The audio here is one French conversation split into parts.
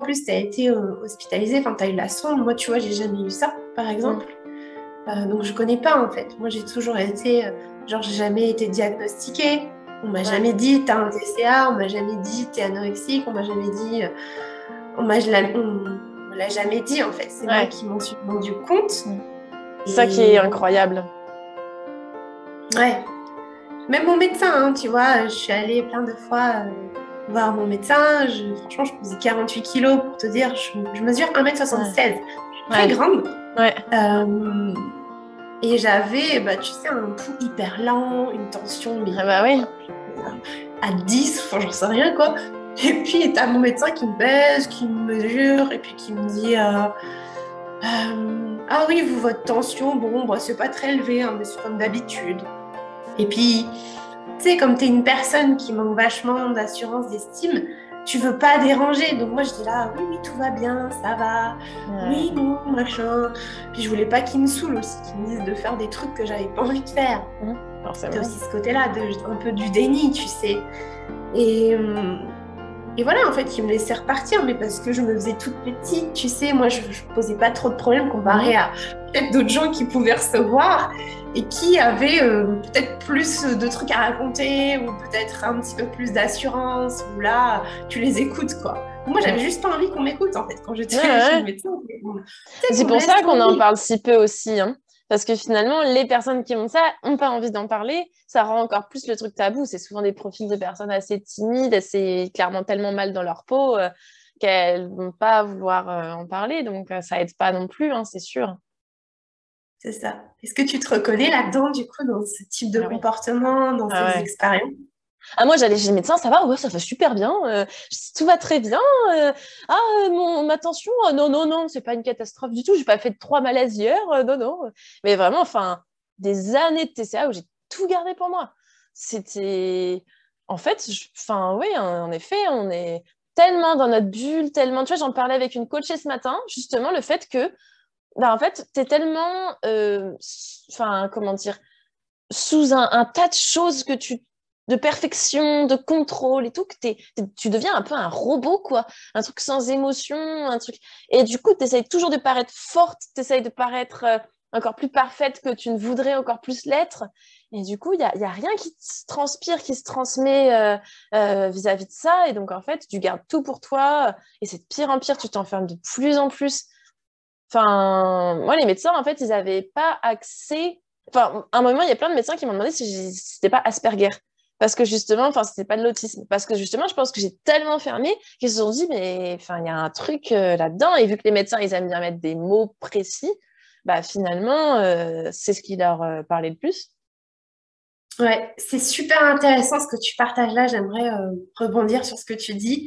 plus, tu as été hospitalisée, enfin, tu as eu la sonde. Moi, tu vois, j'ai jamais eu ça, par Mm. exemple. Donc, je connais pas, en fait. Moi, j'ai toujours été, genre, j'ai jamais été diagnostiquée. On m'a Ouais. jamais dit, t'as un TCA. On m'a jamais dit, t'es anorexique. On m'a jamais dit, on me l'a jamais dit, en fait. C'est moi Ouais. qui m'en suis rendu compte. Mm. C'est ça qui est Et incroyable. ouais, même mon médecin, hein, tu vois, je suis allée plein de fois voir mon médecin. Franchement, je pesais 48 kilos pour te dire. Je mesure 1,76 m. Ouais. Je suis très Ouais. grande. Ouais. Euh, et j'avais, bah, tu sais, un pouls hyper lent, une tension Ah mais, bah oui. à 10, enfin, j'en sais rien quoi. Et puis, t'as mon médecin qui me pèse, qui me mesure, et puis qui me dit ah oui, vous, votre tension, bon, bah, c'est pas très élevé, hein, mais c'est comme d'habitude. Et puis, tu sais, comme tu es une personne qui manque vachement d'assurance, d'estime, tu veux pas déranger. Donc moi, je dis là, oui, oui, tout va bien, ça va. Ouais. Oui, non, machin. Puis je voulais pas qu'ils me saoulent aussi, qu'ils me disent de faire des trucs que j'avais pas envie de faire. Mm. C'était Forcément. aussi ce côté-là, un peu du déni, tu sais. Et, et voilà, en fait, ils me laissaient repartir, mais parce que je me faisais toute petite, tu sais, moi, je posais pas trop de problèmes comparé Mhm. à peut-être d'autres gens qui pouvaient recevoir et qui avaient peut-être plus de trucs à raconter ou peut-être un petit peu plus d'assurance, ou là, tu les écoutes, quoi. Moi, j'avais Mm. juste pas envie qu'on m'écoute, en fait, quand Ouais, j'étais chez le ouais. médecin. Tu sais, C'est qu'on me pour laisse ça qu'on en tranquille. parle si peu aussi, hein. Parce que finalement, les personnes qui ont ça n'ont pas envie d'en parler. Ça rend encore plus le truc tabou. C'est souvent des profils de personnes assez timides, assez clairement tellement mal dans leur peau qu'elles vont pas vouloir en parler. Donc, ça aide pas non plus, hein, c'est sûr. C'est ça. Est-ce que tu te reconnais là-dedans, du coup, dans ce type de Ah oui. comportement, dans Ah ces ouais. expériences? Ah, moi, j'allais chez le médecin, ça va, ouais, ça va super bien, tout va très bien. Ah, ma tension, non, non, non, c'est pas une catastrophe du tout, j'ai pas fait de 3 malaises hier, non, non. Mais vraiment, enfin, des années de TCA où j'ai tout gardé pour moi. C'était. En fait, enfin, oui, en effet, on est tellement dans notre bulle, tellement. Tu vois, j'en parlais avec une coachée ce matin, justement, le fait que, bah, en fait, t'es tellement. Enfin, comment dire, sous un tas de choses de perfection, de contrôle et tout, que tu deviens un peu un robot, quoi. Un truc sans émotion, un truc. Et du coup, tu essayes toujours de paraître forte, tu essayes de paraître encore plus parfaite que tu ne voudrais encore plus l'être. Et du coup, y a rien qui se transpire, qui se transmet vis-à-vis de ça. Et donc, en fait, tu gardes tout pour toi. Et c'est de pire en pire, tu t'enfermes de plus en plus. Enfin, moi, les médecins, en fait, ils n'avaient pas accès. Enfin, à un moment, il y a plein de médecins qui m'ont demandé si c'était pas Asperger. Parce que justement, enfin, c'était pas de l'autisme. Parce que justement, je pense que j'ai tellement fermé qu'ils se sont dit, mais enfin, il y a un truc là-dedans. Et vu que les médecins, ils aiment bien mettre des mots précis, bah finalement, c'est ce qui leur parlait le plus. Ouais, c'est super intéressant ce que tu partages là. J'aimerais rebondir sur ce que tu dis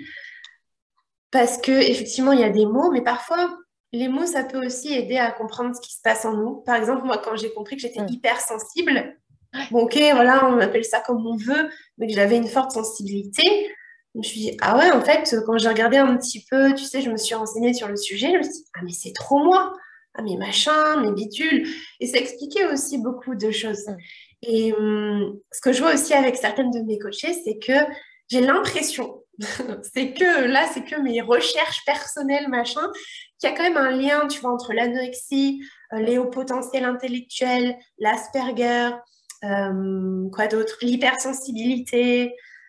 parce que effectivement, il y a des mots, mais parfois les mots, ça peut aussi aider à comprendre ce qui se passe en nous. Par exemple, moi, quand j'ai compris que j'étais Mm. hypersensible, bon, ok, voilà, on appelle ça comme on veut, mais que j'avais une forte sensibilité, je me suis dit, ah ouais, en fait, quand j'ai regardé un petit peu, tu sais, je me suis renseignée sur le sujet, je me suis dit, ah mais c'est trop moi, ah mais machin, mais bidule. Et ça expliquait aussi beaucoup de choses. Mm. Et ce que je vois aussi avec certaines de mes coachées, c'est que j'ai l'impression, c'est que là, c'est que mes recherches personnelles, machin, qu'il y a quand même un lien, tu vois, entre l'anorexie, les hauts potentiels intellectuels, l'Asperger, quoi d'autre, l'hypersensibilité,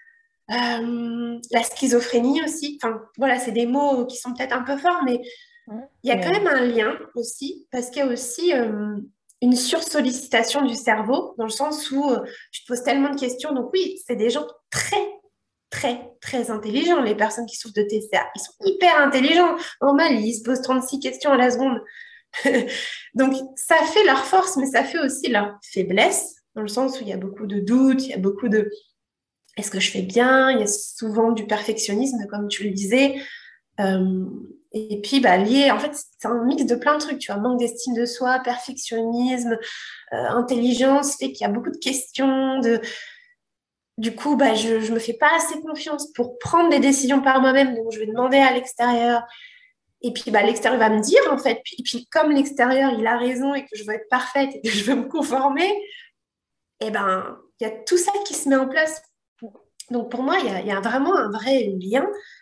la schizophrénie aussi. Enfin, voilà, c'est des mots qui sont peut-être un peu forts, mais Mm. il y a quand Mais même un lien aussi, parce qu'il y a aussi une sursollicitation du cerveau, dans le sens où tu te poses tellement de questions. Donc oui, c'est des gens très, très, très intelligents, les personnes qui souffrent de TCA. Ils sont hyper intelligents. Normal, ils se posent 36 questions à la seconde. Donc ça fait leur force, mais ça fait aussi leur faiblesse, dans le sens où il y a beaucoup de doutes, il y a beaucoup de est-ce que je fais bien? Il y a souvent du perfectionnisme, comme tu le disais. Euh, et puis, bah, lié, en fait, c'est un mix de plein de trucs, tu vois, manque d'estime de soi, perfectionnisme, intelligence, fait qu'il y a beaucoup de questions. Du coup, bah, je me fais pas assez confiance pour prendre des décisions par moi-même, donc je vais demander à l'extérieur. Et puis, bah, l'extérieur va me dire, en fait. Et puis, comme l'extérieur, il a raison et que je veux être parfaite et que je veux me conformer, et ben, il y a tout ça qui se met en place. Donc, pour moi, il y a vraiment un vrai lien.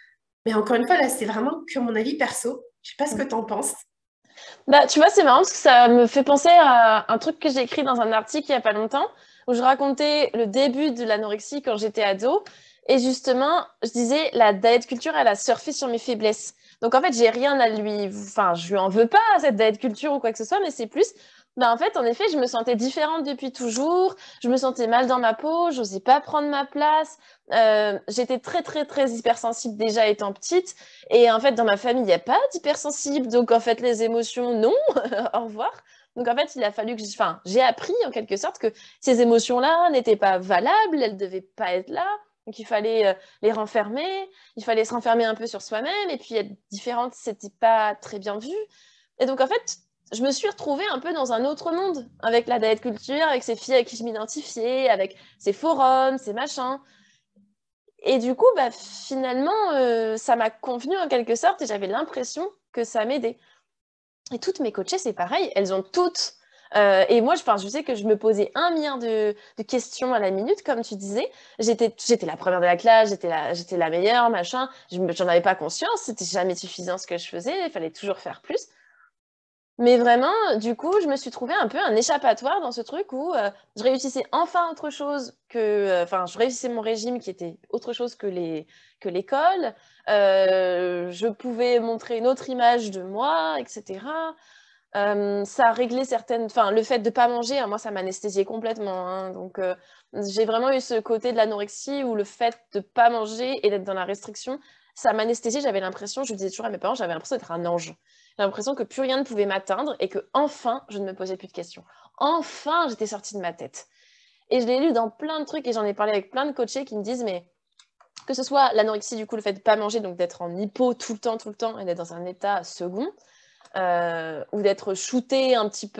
Mais encore une fois, là, c'est vraiment que mon avis perso. Je sais pas ce que tu en penses. Bah, tu vois, c'est marrant parce que ça me fait penser à un truc que j'ai écrit dans un article il y a pas longtemps où je racontais le début de l'anorexie quand j'étais ado. Et justement, je disais, la diet culture, elle a surfé sur mes faiblesses. Donc en fait, j'ai rien à lui... Enfin, je lui en veux pas à cette diet culture ou quoi que ce soit, mais c'est plus... Bah, en fait, en effet, je me sentais différente depuis toujours. Je me sentais mal dans ma peau. J'osais pas prendre ma place. J'étais très, très, très hypersensible déjà étant petite. Et en fait, dans ma famille, il n'y a pas d'hypersensible. Donc, en fait, les émotions, non. Au revoir. Donc, en fait, il a fallu que enfin, j'ai appris en quelque sorte que ces émotions-là n'étaient pas valables. Elles ne devaient pas être là. Donc, il fallait les renfermer. Il fallait se renfermer un peu sur soi-même. Et puis, être différente, c'était pas très bien vu. Et donc, en fait, je me suis retrouvée un peu dans un autre monde avec la diet culture, avec ces filles avec qui je m'identifiais, avec ces forums, ces machins. Et du coup, bah, finalement, ça m'a convenu en quelque sorte et j'avais l'impression que ça m'aidait. Et toutes mes coachées, c'est pareil, elles ont toutes. Et moi, je sais que je me posais 1 milliard de questions à la minute, comme tu disais. J'étais la première de la classe, j'étais la meilleure, machin. J'en avais pas conscience, c'était jamais suffisant ce que je faisais, il fallait toujours faire plus. Mais vraiment, du coup, je me suis trouvé un peu un échappatoire dans ce truc où je réussissais enfin autre chose que... Enfin, je réussissais mon régime qui était autre chose que l'école. Je pouvais montrer une autre image de moi, etc. Ça réglait certaines... Enfin, le fait de ne pas manger, moi, ça m'anesthésiait complètement. Hein. Donc, j'ai vraiment eu ce côté de l'anorexie où le fait de ne pas manger et d'être dans la restriction, ça m'anesthésiait. J'avais l'impression, je disais toujours à mes parents, j'avais l'impression d'être un ange. J'ai l'impression que plus rien ne pouvait m'atteindre et que enfin, je ne me posais plus de questions. Enfin, j'étais sortie de ma tête. Et je l'ai lu dans plein de trucs et j'en ai parlé avec plein de coachés qui me disent, mais que ce soit l'anorexie, du coup, le fait de ne pas manger, donc d'être en hypo tout le temps et d'être dans un état second, ou d'être shooté un petit peu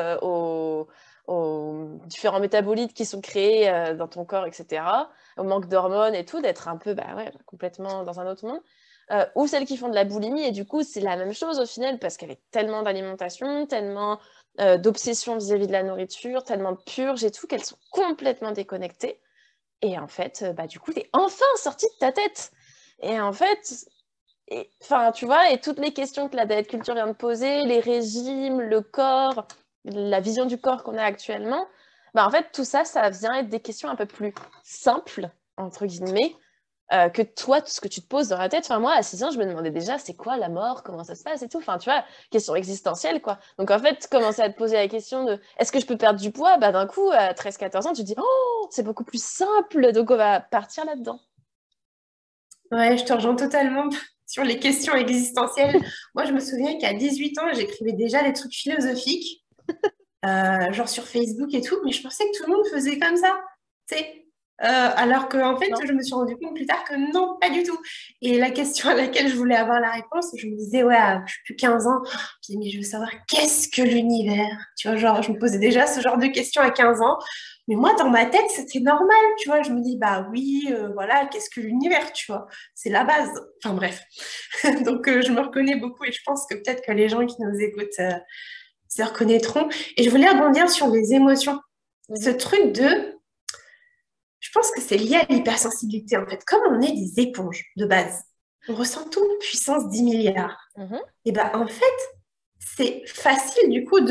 aux différents métabolites qui sont créés dans ton corps, etc., au manque d'hormones et tout, d'être un peu complètement dans un autre monde. Ou celles qui font de la boulimie, et du coup, c'est la même chose au final, parce qu'avec tellement d'alimentation, tellement d'obsession vis-à-vis de la nourriture, tellement de purges et tout, qu'elles sont complètement déconnectées. Et en fait, du coup, t'es enfin sortie de ta tête. Et en fait, enfin, tu vois, et toutes les questions que la diet culture vient de poser, les régimes, le corps, la vision du corps qu'on a actuellement, en fait, tout ça, ça vient être des questions un peu plus simples, entre guillemets, que toi, tout ce que tu te poses dans la tête. Enfin, moi, à 6 ans, je me demandais déjà, c'est quoi la mort, comment ça se passe et tout. Enfin, tu vois, question existentielle, quoi. Donc, en fait, commencer à te poser la question de, est-ce que je peux perdre du poids? D'un coup, à 13-14 ans, tu te dis, oh, c'est beaucoup plus simple, donc on va partir là-dedans. Ouais, je te rejoins totalement sur les questions existentielles. Moi, je me souviens qu'à 18 ans, j'écrivais déjà des trucs philosophiques, genre sur Facebook et tout, mais je pensais que tout le monde faisait comme ça, tu sais. Alors qu'en fait, Non. je me suis rendu compte plus tard que non, pas du tout. Et la question à laquelle je voulais avoir la réponse, je me disais, ouais, je suis plus 15 ans, je me disais, mais je veux savoir qu'est-ce que l'univers? Tu vois, genre, je me posais déjà ce genre de questions à 15 ans. Mais moi, dans ma tête, c'était normal, tu vois. Je me dis, bah oui, voilà, qu'est-ce que l'univers, tu vois? C'est la base. Enfin bref. Donc, je me reconnais beaucoup et je pense que peut-être que les gens qui nous écoutent se reconnaîtront. Et je voulais rebondir sur les émotions. Ce Mhm. truc de, je pense que c'est lié à l'hypersensibilité, en fait. Comme on est des éponges de base, on ressent tout puissance 10 milliards. Mhm. Et ben en fait, c'est facile du coup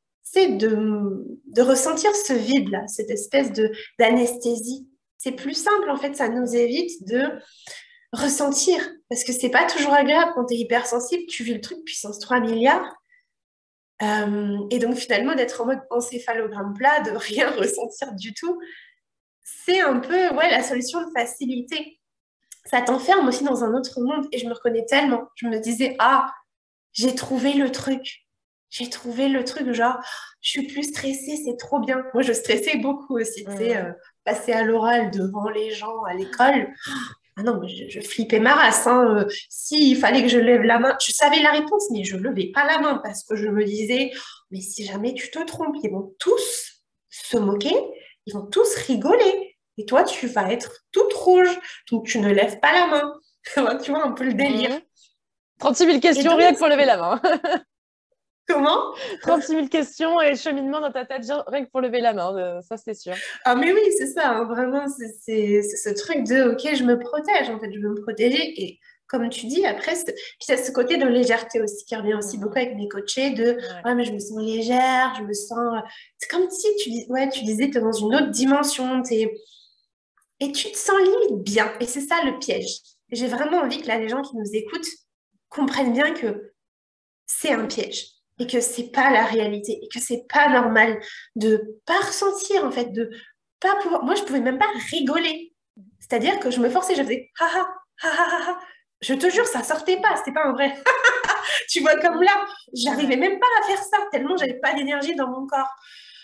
de ressentir ce vide-là, cette espèce de d'anesthésie. C'est plus simple, en fait, ça nous évite de ressentir. Parce que c'est pas toujours agréable quand tu es hypersensible, tu vis le truc puissance 3 milliards. Et donc finalement, d'être en mode encéphalogramme plat, de rien ressentir du tout, c'est un peu ouais, la solution de facilité. Ça t'enferme aussi dans un autre monde et je me reconnais tellement. Je me disais, ah, j'ai trouvé le truc. J'ai trouvé le truc, genre, je suis plus stressée, c'est trop bien. Moi, je stressais beaucoup aussi, tu sais, Mhm. passer à l'oral devant les gens à l'école. Ah non, mais je flippais ma race. Hein. S'il fallait que je lève la main, je savais la réponse, mais je ne levais pas la main parce que je me disais, mais si jamais tu te trompes, ils vont tous se moquer, ils vont tous rigoler. Et toi, tu vas être toute rouge, donc tu ne lèves pas la main. Tu vois un peu le délire. Mhm. 36 000 Et questions donc, rien que pour lever la main. comment? 36 000 questions et cheminement dans ta tête rien que pour lever la main, ça c'est sûr. Ah, mais oui, c'est ça, hein, vraiment, c'est ce truc de, ok, je me protège, en fait, je veux me protéger. Et comme tu dis, après, puis c'est ce côté de légèreté aussi qui revient aussi beaucoup avec mes coachés, de Ouais. ouais, mais je me sens légère, je me sens. C'est comme si tu disais, tu es dans une autre dimension, et tu te sens limite bien. Et c'est ça le piège. J'ai vraiment envie que là, les gens qui nous écoutent comprennent bien que c'est un piège et que c'est pas la réalité et que c'est pas normal de pas ressentir en fait, de pas pouvoir. Moi, je pouvais même pas rigoler. C'est-à-dire que je me forçais, je faisais ha ha ha ha ha. Ha. Je te jure, ça sortait pas, c'était pas un vrai. Tu vois, comme là, j'arrivais Ouais. même pas à faire ça tellement j'avais pas d'énergie dans mon corps.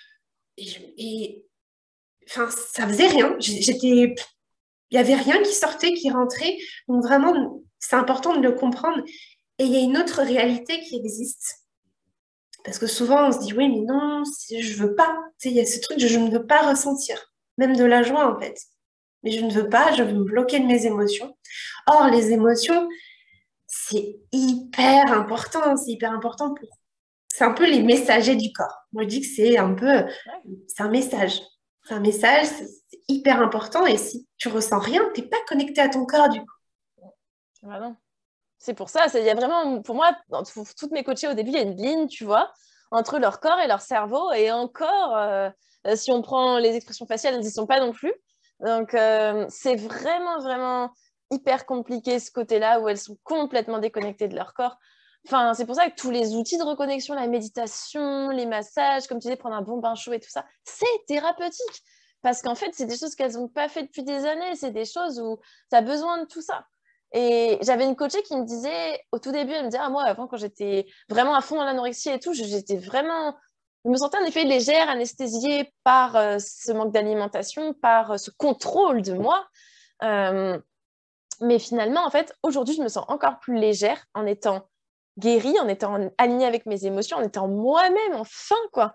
Et enfin, ça faisait rien. J'étais, il y avait rien qui sortait, qui rentrait. Donc vraiment, c'est important de le comprendre. Et il y a une autre réalité qui existe. Parce que souvent, on se dit, oui, mais non, je veux pas. Tu sais, il y a ce truc de je ne veux pas ressentir, même de la joie, en fait. Mais je ne veux pas, je veux me bloquer de mes émotions. Or, les émotions, c'est hyper important. C'est hyper important pour. C'est un peu les messagers du corps. Moi, je dis que c'est un peu. Ouais. C'est un message. C'est un message, c'est hyper important. Et si tu ressens rien, tu n'es pas connecté à ton corps, du coup. Vraiment. C'est pour ça, il y a vraiment, pour moi, dans toutes mes coachées au début, il y a une ligne, tu vois, entre leur corps et leur cerveau. Et encore, si on prend les expressions faciales, elles n'y sont pas non plus. Donc, c'est vraiment, vraiment hyper compliqué ce côté-là où elles sont complètement déconnectées de leur corps. Enfin, c'est pour ça que tous les outils de reconnexion, la méditation, les massages, comme tu disais, prendre un bon bain chaud et tout ça, c'est thérapeutique. Parce qu'en fait, c'est des choses qu'elles n'ont pas fait depuis des années. C'est des choses où tu as besoin de tout ça. Et j'avais une coachée qui me disait, au tout début, elle me disait, ah, moi, avant, quand j'étais vraiment à fond dans l'anorexie et tout, j'étais vraiment. Je me sentais en effet légère, anesthésiée par ce manque d'alimentation, par ce contrôle de moi. Euh, mais finalement, en fait, aujourd'hui, je me sens encore plus légère en étant guérie, en étant alignée avec mes émotions, en étant moi-même, enfin, quoi.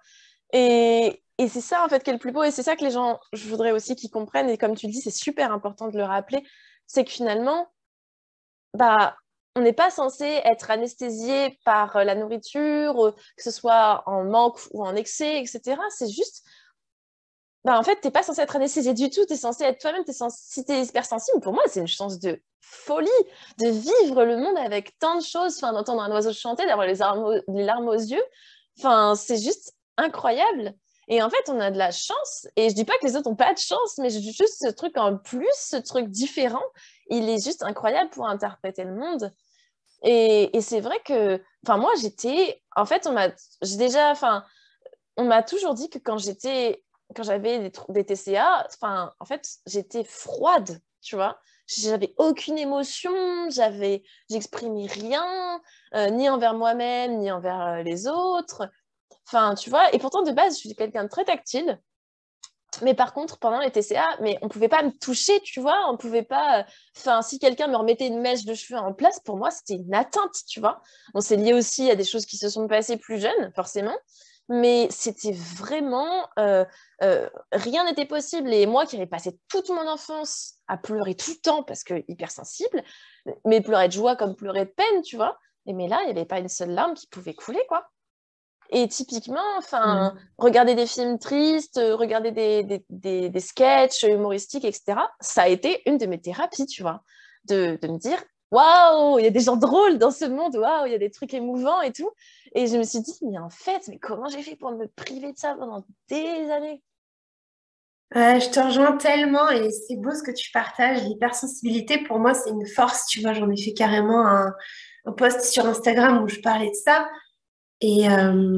Et c'est ça, en fait, qui est le plus beau. Et c'est ça que les gens, je voudrais aussi qu'ils comprennent. Et comme tu le dis, c'est super important de le rappeler. C'est que finalement, bah, on n'est pas censé être anesthésié par la nourriture, que ce soit en manque ou en excès, etc. C'est juste, bah, en fait, t'es pas censé être anesthésié du tout, tu es censé être toi-même, si tu es hypersensible, pour moi, c'est une chance de folie de vivre le monde avec tant de choses, enfin, d'entendre un oiseau chanter, d'avoir les larmes aux yeux, enfin, c'est juste incroyable. Et en fait, on a de la chance, et je dis pas que les autres n'ont pas de chance, mais juste ce truc en plus, ce truc différent, il est juste incroyable pour interpréter le monde. Et c'est vrai que, enfin, moi, en fait, j'ai déjà, enfin, on m'a toujours dit que quand j'avais des TCA, enfin, en fait, j'étais froide, tu vois. J'avais aucune émotion, j'exprimais rien, ni envers moi-même, ni envers les autres. Enfin, tu vois, et pourtant, de base, je suis quelqu'un de très tactile. Mais par contre, pendant les TCA, mais on pouvait pas me toucher, tu vois, on pouvait pas. Enfin, si quelqu'un me remettait une mèche de cheveux en place, pour moi, c'était une atteinte, tu vois. On s'est lié aussi à des choses qui se sont passées plus jeunes, forcément, mais c'était vraiment rien n'était possible. Et moi, qui avais passé toute mon enfance à pleurer tout le temps parce que hypersensible, mais pleurer de joie comme pleurer de peine, tu vois. Mais là, il n'y avait pas une seule larme qui pouvait couler, quoi. Et typiquement, enfin, Mm. regarder des films tristes, regarder des sketchs humoristiques, etc., ça a été une de mes thérapies, tu vois, de me dire, waouh, il y a des gens drôles dans ce monde, waouh, il y a des trucs émouvants et tout. Et je me suis dit, mais en fait, mais comment j'ai fait pour me priver de ça pendant des années? Ouais, je te rejoins tellement et c'est beau ce que tu partages. L'hypersensibilité, pour moi, c'est une force. Tu vois, j'en ai fait carrément un post sur Instagram où je parlais de ça. Et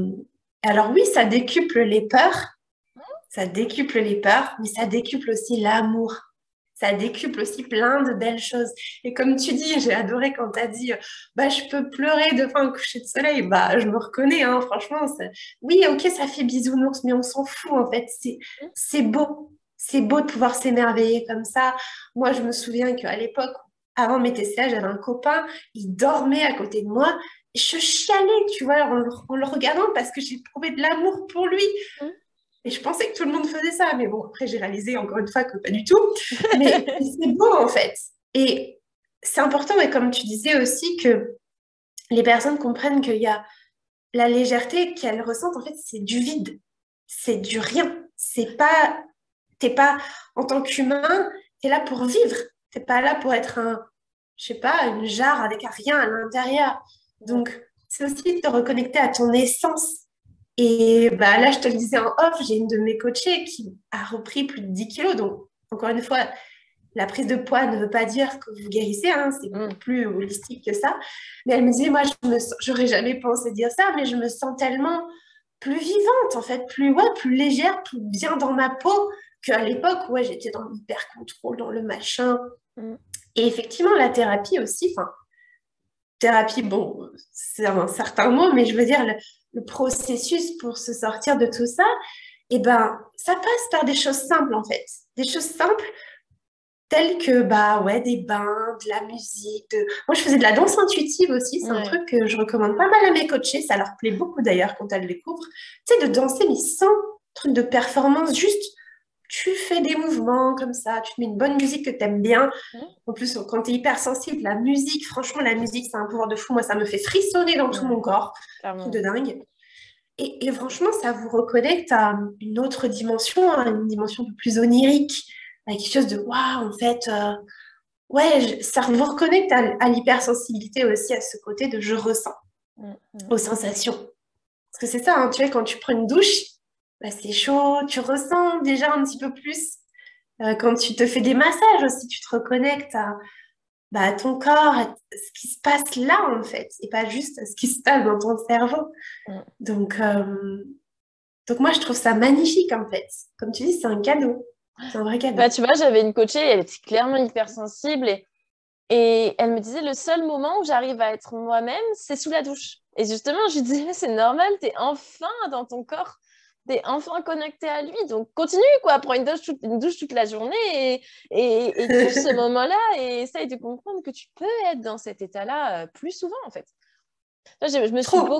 alors oui, ça décuple les peurs, ça décuple les peurs, mais ça décuple aussi l'amour. Ça décuple aussi plein de belles choses. Et comme tu dis, j'ai adoré quand tu as dit, bah, je peux pleurer devant un coucher de soleil. Bah, je me reconnais, hein, franchement. Oui, ok, ça fait bisounours, mais on s'en fout, en fait. C'est beau. C'est beau de pouvoir s'émerveiller comme ça. Moi, je me souviens qu'à l'époque, avant mes TCA, j'avais un copain, il dormait à côté de moi. Je chialais, tu vois, en le regardant parce que j'ai trouvé de l'amour pour lui. Mm. Et je pensais que tout le monde faisait ça, mais bon, après j'ai réalisé encore une fois que pas du tout. Mais c'est beau en fait. Et c'est important, mais comme tu disais aussi, que les personnes comprennent qu'il y a la légèreté qu'elles ressentent, en fait, c'est du vide, c'est du rien. T'es pas, en tant qu'humain, t'es là pour vivre. T'es pas là pour être je sais pas, une jarre avec rien à l'intérieur. Donc, c'est aussi de te reconnecter à ton essence. Et bah, là, je te le disais en off, j'ai une de mes coachées qui a repris plus de 10 kilos. Donc, encore une fois, la prise de poids ne veut pas dire que vous guérissez, hein, c'est beaucoup plus holistique que ça. Mais elle me disait, moi, j'aurais jamais pensé dire ça, mais je me sens tellement plus vivante, en fait, plus légère, plus bien dans ma peau qu'à l'époque, ouais, j'étais dans l'hyper-contrôle, dans le machin. Et effectivement, la thérapie aussi, enfin, thérapie, bon, c'est un certain mot, mais je veux dire, le processus pour se sortir de tout ça, eh ben, ça passe par des choses simples, en fait. Des choses simples telles que, bah ouais, des bains, de la musique. Moi, je faisais de la danse intuitive aussi. C'est un truc que je recommande pas mal à mes coachés. Ça leur plaît beaucoup d'ailleurs quand elles le découvrent. Tu sais, de danser, mais sans truc de performance, juste tu fais des mouvements comme ça, tu te mets une bonne musique que tu aimes bien. En plus, quand tu es hypersensible, la musique, franchement, la musique, c'est un pouvoir de fou. Moi, ça me fait frissonner dans tout mon corps. Un truc de dingue. Et franchement, ça vous reconnecte à une autre dimension, à une dimension un peu plus onirique, à quelque chose de waouh, en fait. Ouais, ça vous reconnecte à l'hypersensibilité aussi, à ce côté de je ressens, aux sensations. Parce que c'est ça, hein, tu vois, quand tu prends une douche, bah, c'est chaud, tu ressens déjà un petit peu plus. Quand tu te fais des massages aussi, tu te reconnectes à ton corps, à ce qui se passe là, en fait, et pas juste ce qui se passe dans ton cerveau. Donc moi, je trouve ça magnifique, en fait. Comme tu dis, c'est un cadeau. C'est un vrai cadeau. Bah, tu vois, j'avais une coachée, elle était clairement hypersensible et elle me disait le seul moment où j'arrive à être moi-même, c'est sous la douche. Et justement, je lui disais, mais c'est normal, t'es enfin dans ton corps, t'es enfin connecté à lui. Donc continue, quoi, prends une douche toute la journée et kiffe ce moment-là et essaye de comprendre que tu peux être dans cet état-là plus souvent, en fait. Là, je me suis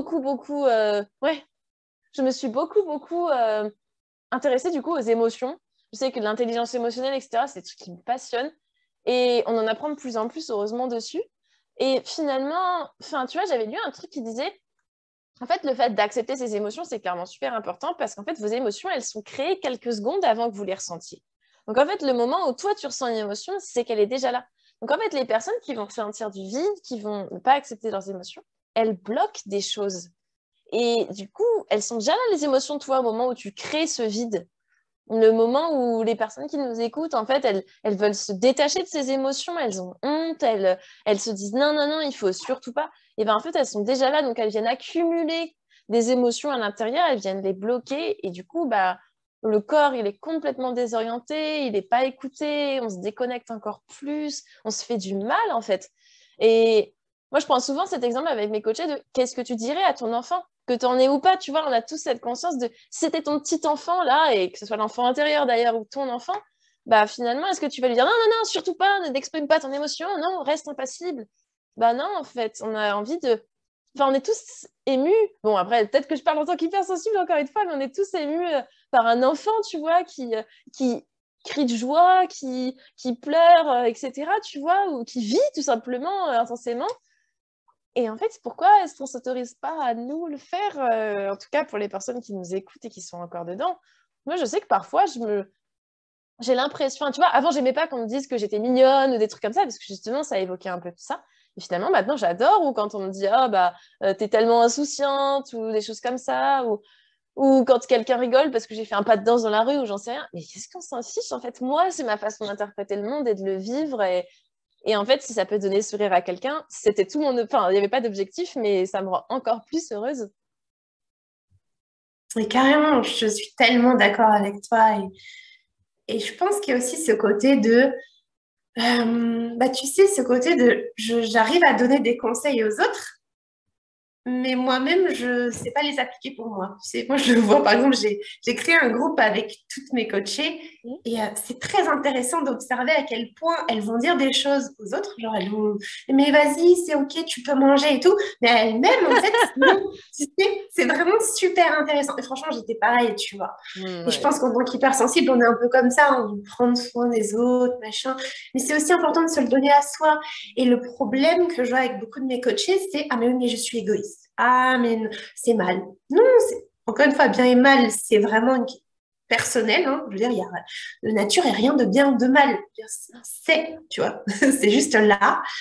je me suis beaucoup intéressée du coup aux émotions. Je sais que l'intelligence émotionnelle, etc., c'est des trucs qui me passionnent. Et on en apprend de plus en plus, heureusement, dessus. Et finalement, enfin, tu vois, j'avais lu un truc qui disait, en fait, le fait d'accepter ses émotions, c'est clairement super important parce qu'en fait, vos émotions, elles sont créées quelques secondes avant que vous les ressentiez. Donc, en fait, le moment où toi, tu ressens une émotion, c'est qu'elle est déjà là. Donc, en fait, les personnes qui vont ressentir du vide, qui vont ne pas accepter leurs émotions, elles bloquent des choses. Et du coup, elles sont déjà là, les émotions, toi, au moment où tu crées ce vide. Le moment où les personnes qui nous écoutent, en fait, elles veulent se détacher de ces émotions, elles ont honte, elles se disent non, non, non, il faut surtout pas. Et bien, en fait, elles sont déjà là, donc elles viennent accumuler des émotions à l'intérieur, elles viennent les bloquer, et du coup, bah, le corps, il est complètement désorienté, il n'est pas écouté, on se déconnecte encore plus, on se fait du mal, en fait. Et moi, je prends souvent cet exemple avec mes coachés de qu'est-ce que tu dirais à ton enfant que tu en es ou pas, tu vois, on a tous cette conscience de si c'était ton petit enfant là, et que ce soit l'enfant intérieur d'ailleurs ou ton enfant, bah finalement, est-ce que tu vas lui dire non, non, non, surtout pas, n'exprime pas ton émotion, non, reste impassible. Bah non, en fait, on a envie de. Enfin, on est tous émus. Bon, après, peut-être que je parle en tant qu'hypersensible encore une fois, mais on est tous émus par un enfant, tu vois, qui crie de joie, qui pleure, etc., tu vois, ou qui vit tout simplement intensément. Et en fait, pourquoi est-ce qu'on ne s'autorise pas à nous le faire en tout cas, pour les personnes qui nous écoutent et qui sont encore dedans. Moi, je sais que parfois, j'ai l'impression... Enfin, tu vois, avant, j'aimais pas qu'on me dise que j'étais mignonne ou des trucs comme ça, parce que justement, ça évoquait un peu tout ça. Et finalement, maintenant, j'adore. Ou quand on me dit « Ah, bah, t'es tellement insouciante » ou des choses comme ça. Ou quand quelqu'un rigole parce que j'ai fait un pas de danse dans la rue ou j'en sais rien. Mais qu'est-ce qu'on s'en fiche, en fait? Moi, c'est ma façon d'interpréter le monde et de le vivre. Et en fait, si ça peut donner le sourire à quelqu'un, c'était tout mon... Enfin, il n'y avait pas d'objectif, mais ça me rend encore plus heureuse. Et carrément, je suis tellement d'accord avec toi. Et je pense qu'il y a aussi ce côté de, bah, tu sais, ce côté de, j'arrive à donner des conseils aux autres, mais moi-même, je ne sais pas les appliquer pour moi. Tu sais, moi, je le vois, par exemple, j'ai créé un groupe avec toutes mes coachées et c'est très intéressant d'observer à quel point elles vont dire des choses aux autres. Genre, elles vont, mais vas-y, c'est OK, tu peux manger et tout. Mais elles-mêmes, en fait, non. Tu sais, c'est vraiment super intéressant. Et franchement, j'étais pareil, tu vois. Et je pense qu'en tant qu'hypersensible, on est un peu comme ça, on veut prendre soin des autres, machin. Mais c'est aussi important de se le donner à soi. Et le problème que je vois avec beaucoup de mes coachés, c'est ah, mais oui, mais je suis égoïste. Ah, mais c'est mal. Non, encore une fois, bien et mal, c'est vraiment personnel. Hein. Je veux dire, il y a de nature et rien de bien ou de mal. C'est, tu vois, c'est juste là.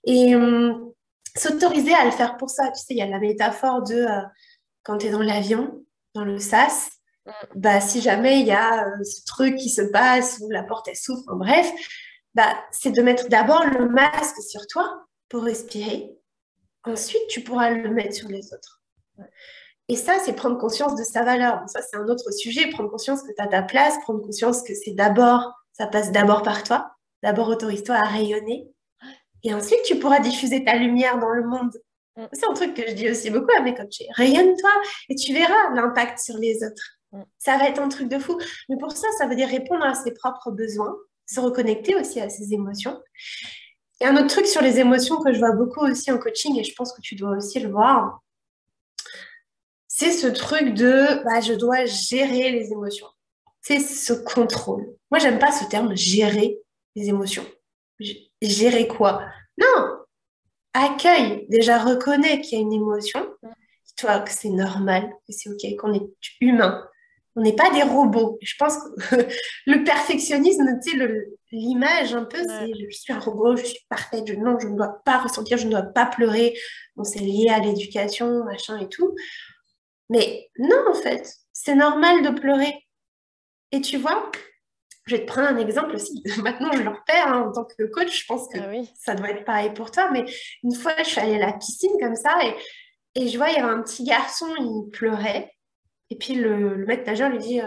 Et s'autoriser à le faire pour ça. Tu sais, il y a la métaphore de quand tu es dans l'avion, dans le sas, bah, si jamais il y a ce truc qui se passe ou la porte elle s'ouvre, enfin, bref, bah, c'est de mettre d'abord le masque sur toi pour respirer. Ensuite, tu pourras le mettre sur les autres. Et ça, c'est prendre conscience de sa valeur. Bon, ça, c'est un autre sujet. Prendre conscience que tu as ta place, prendre conscience que c'est d'abord, ça passe d'abord par toi. D'abord, autorise-toi à rayonner. Et ensuite, tu pourras diffuser ta lumière dans le monde. Mm. C'est un truc que je dis aussi beaucoup à mes coachés. Rayonne-toi et tu verras l'impact sur les autres. Ça va être un truc de fou. Mais pour ça, ça veut dire répondre à ses propres besoins, se reconnecter aussi à ses émotions. Et un autre truc sur les émotions que je vois beaucoup aussi en coaching, et je pense que tu dois aussi le voir, c'est ce truc de bah, je dois gérer les émotions. C'est ce contrôle. Moi, j'aime pas ce terme gérer les émotions. Gérer quoi? Non, accueille, déjà reconnais qu'il y a une émotion, dis-toi que c'est normal, que c'est OK, qu'on est humain. On n'est pas des robots. Je pense que le perfectionnisme, tu sais, l'image un peu, Ouais. c'est je suis un robot, je suis parfaite, non, je ne dois pas ressentir, je ne dois pas pleurer. Bon, c'est lié à l'éducation, machin et tout. Mais non, en fait, c'est normal de pleurer. Et tu vois, je vais te prendre un exemple aussi. Maintenant, je le repère hein, en tant que coach. Je pense que Ah oui. ça doit être pareil pour toi. Mais une fois, je suis allée à la piscine comme ça et je vois, il y avait un petit garçon, il pleurait. Et puis le maître nageur lui dit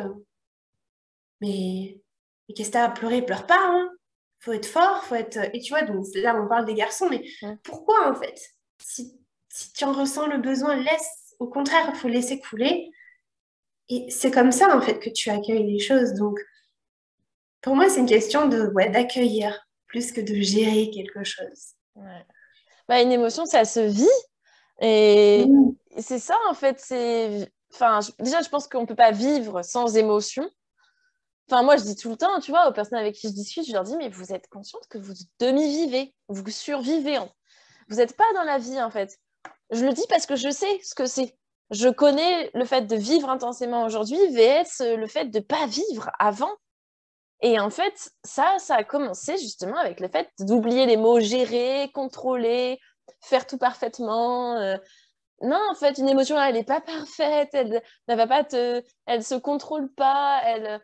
mais qu'est-ce que t'as à pleurer? Pleure pas, hein. Faut être fort, faut être. Et tu vois, donc là, on parle des garçons, mais pourquoi en fait? Si tu en ressens le besoin, laisse. Au contraire, il faut laisser couler. Et c'est comme ça en fait que tu accueilles les choses. Donc, pour moi, c'est une question de ouais, d'accueillir plus que de gérer quelque chose. Ouais. Bah, une émotion, ça se vit. Et Mm. c'est ça, en fait. Enfin, déjà, je pense qu'on ne peut pas vivre sans émotion. Enfin, moi, je dis tout le temps, tu vois, aux personnes avec qui je discute, je leur dis, mais vous êtes consciente que vous demi-vivez, vous survivez. Vous n'êtes pas dans la vie, en fait. Je le dis parce que je sais ce que c'est. Je connais le fait de vivre intensément aujourd'hui, vs le fait de ne pas vivre avant. Et en fait, ça a commencé justement avec le fait d'oublier les mots gérer, contrôler, faire tout parfaitement. Non, en fait, une émotion, elle n'est pas parfaite, elle va pas elle se contrôle pas,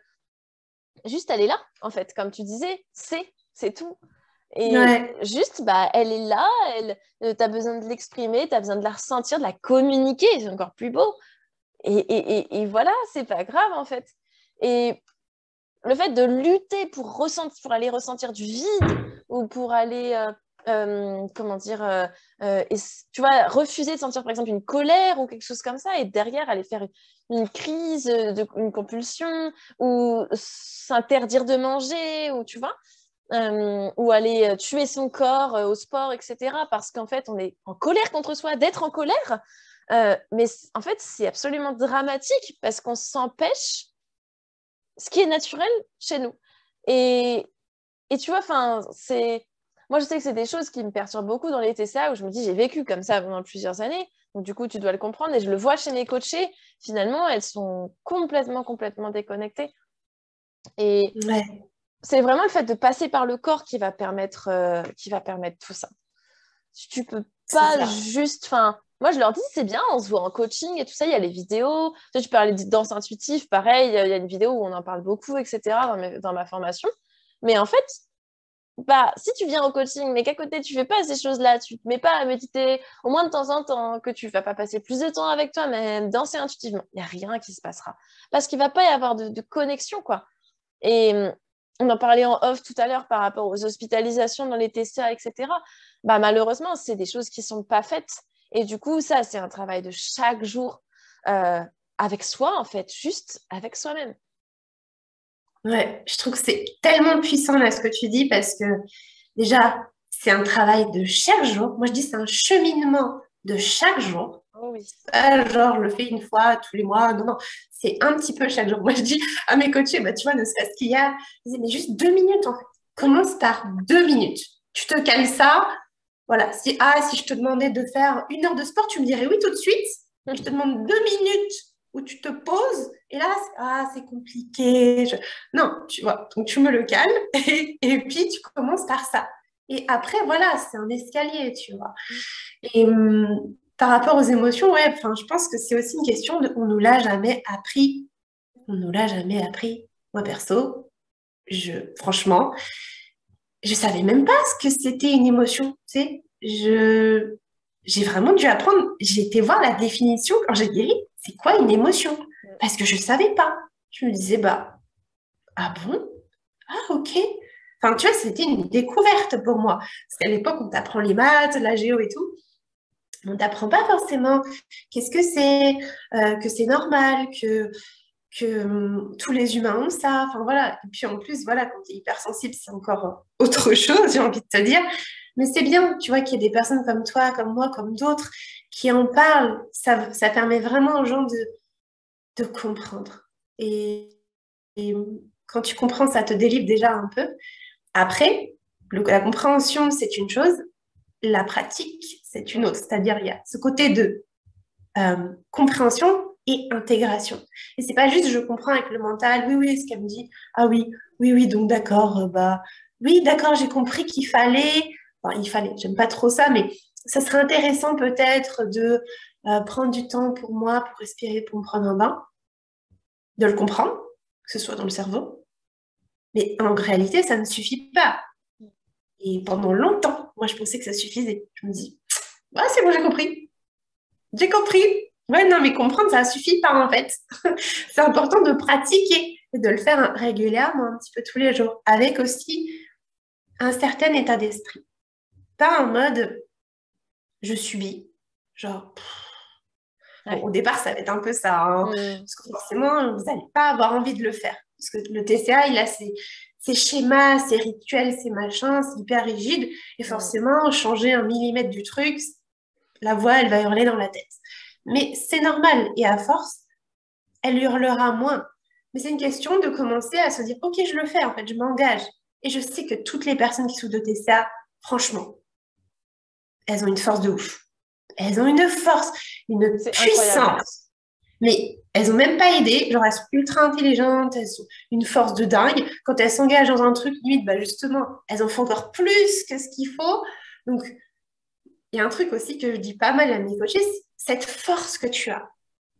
juste elle est là, en fait, comme tu disais, c'est tout. Et Ouais, juste, bah, elle est là, tu as besoin de l'exprimer, tu as besoin de la ressentir, de la communiquer, c'est encore plus beau. Et voilà, c'est pas grave, en fait. Et le fait de lutter pour aller ressentir du vide ou pour aller, comment dire, tu vois, refuser de sentir par exemple une colère ou quelque chose comme ça et derrière aller faire une crise, une compulsion ou s'interdire de manger ou tu vois, ou aller tuer son corps au sport, etc. Parce qu'en fait, on est en colère contre soi d'être en colère. Mais en fait, c'est absolument dramatique parce qu'on s'empêche ce qui est naturel chez nous. Et, et tu vois, moi, je sais que c'est des choses qui me perturbent beaucoup dans les TCA où je me dis, j'ai vécu comme ça pendant plusieurs années. Donc, du coup, tu dois le comprendre. Et je le vois chez mes coachés. Finalement, elles sont complètement déconnectées. Et ouais, c'est vraiment le fait de passer par le corps qui va permettre tout ça. Tu peux c'est pas ça. juste. Enfin, moi, je leur dis, c'est bien, on se voit en coaching et tout ça. Il y a les vidéos. Tu parlais de danse intuitive, pareil. Il y a une vidéo où on en parle beaucoup, etc. dans ma formation. Mais en fait, bah, si tu viens au coaching, mais qu'à côté, tu fais pas ces choses-là, tu te mets pas à méditer, au moins de temps en temps, que tu vas pas passer plus de temps avec toi, mais danser intuitivement, il n'y a rien qui se passera. Parce qu'il va pas y avoir de connexion, quoi. Et on en parlait en off tout à l'heure par rapport aux hospitalisations dans les TCA, etc. Bah, malheureusement, c'est des choses qui sont pas faites. Et du coup, ça, c'est un travail de chaque jour avec soi, en fait, juste avec soi-même. Ouais, je trouve que c'est tellement puissant là ce que tu dis parce que déjà, c'est un travail de chaque jour. Moi, je dis c'est un cheminement de chaque jour. Oh oui. Pas genre, je le fais une fois tous les mois. Non, non, c'est un petit peu chaque jour. Moi, je dis à mes coachés, bah, tu vois, ne serait-ce qu'hier, je disais, mais juste 2 minutes en fait. Commence par 2 minutes. Tu te cales ça. Voilà. Si je te demandais de faire 1 heure de sport, tu me dirais oui tout de suite. Et je te demande 2 minutes où tu te poses. Et là, c'est compliqué. Non, tu vois. Donc, tu me le cales. Et puis, tu commences par ça. Et après, voilà, c'est un escalier, tu vois. Et par rapport aux émotions, ouais, enfin, je pense que c'est aussi une question de on nous l'a jamais appris. On nous l'a jamais appris. Moi, perso, franchement, je savais même pas ce que c'était une émotion, tu sais. J'ai vraiment dû apprendre. J'ai été voir la définition quand j'ai guéri. C'est quoi une émotion? Parce que je savais pas. Je me disais, bah, ah bon? Ah, ok. Enfin, tu vois, c'était une découverte pour moi. Parce qu'à l'époque, on t'apprend les maths, la géo et tout. On t'apprend pas forcément qu'est-ce que c'est normal, que tous les humains ont ça. Enfin, voilà. Et puis en plus, voilà, quand tu es hypersensible, c'est encore autre chose, j'ai envie de te dire. Mais c'est bien, tu vois, qu'il y ait des personnes comme toi, comme moi, comme d'autres, qui en parlent. Ça permet vraiment aux gens de comprendre. Et quand tu comprends, ça te délivre déjà un peu. Après, la compréhension, c'est une chose. La pratique, c'est une autre. C'est-à-dire, il y a ce côté de compréhension et intégration. Et c'est pas juste je comprends avec le mental, oui, oui, ce qu'elle me dit, ah oui, oui, oui, donc d'accord, bah oui, d'accord, j'ai compris qu'il fallait, enfin, il fallait, j'aime pas trop ça, mais ça serait intéressant peut-être de prendre du temps pour moi, pour respirer, pour me prendre un bain, de le comprendre, que ce soit dans le cerveau. Mais en réalité, ça ne suffit pas. Et pendant longtemps, moi, je pensais que ça suffisait. Je me dis, ouais, c'est bon, j'ai compris. J'ai compris. Ouais, non, mais comprendre, ça suffit pas, en fait. C'est important de pratiquer et de le faire régulièrement, un petit peu tous les jours, avec aussi un certain état d'esprit. Pas en mode, je subis. Genre, bon, Ouais. au départ, ça va être un peu ça, hein, Mm. parce que forcément, vous n'allez pas avoir envie de le faire. Parce que le TCA, il a ses schémas, ses rituels, ses machins, c'est hyper rigide. Et Mm. forcément, changer un millimètre du truc, la voix, elle va hurler dans la tête. Mais c'est normal. Et à force, elle hurlera moins. Mais c'est une question de commencer à se dire, OK, je le fais, en fait, je m'engage. Et je sais que toutes les personnes qui souffrent de TCA, franchement, elles ont une force de ouf. Elles ont une force, une C'est incroyable. puissance. Mais elles ont même pas aidé. Genre, elles sont ultra intelligentes, elles ont une force de dingue. Quand elles s'engagent dans un truc, limite, bah justement, elles en font encore plus que ce qu'il faut. Donc, il y a un truc aussi que je dis pas mal à mes coachés, c'est cette force que tu as.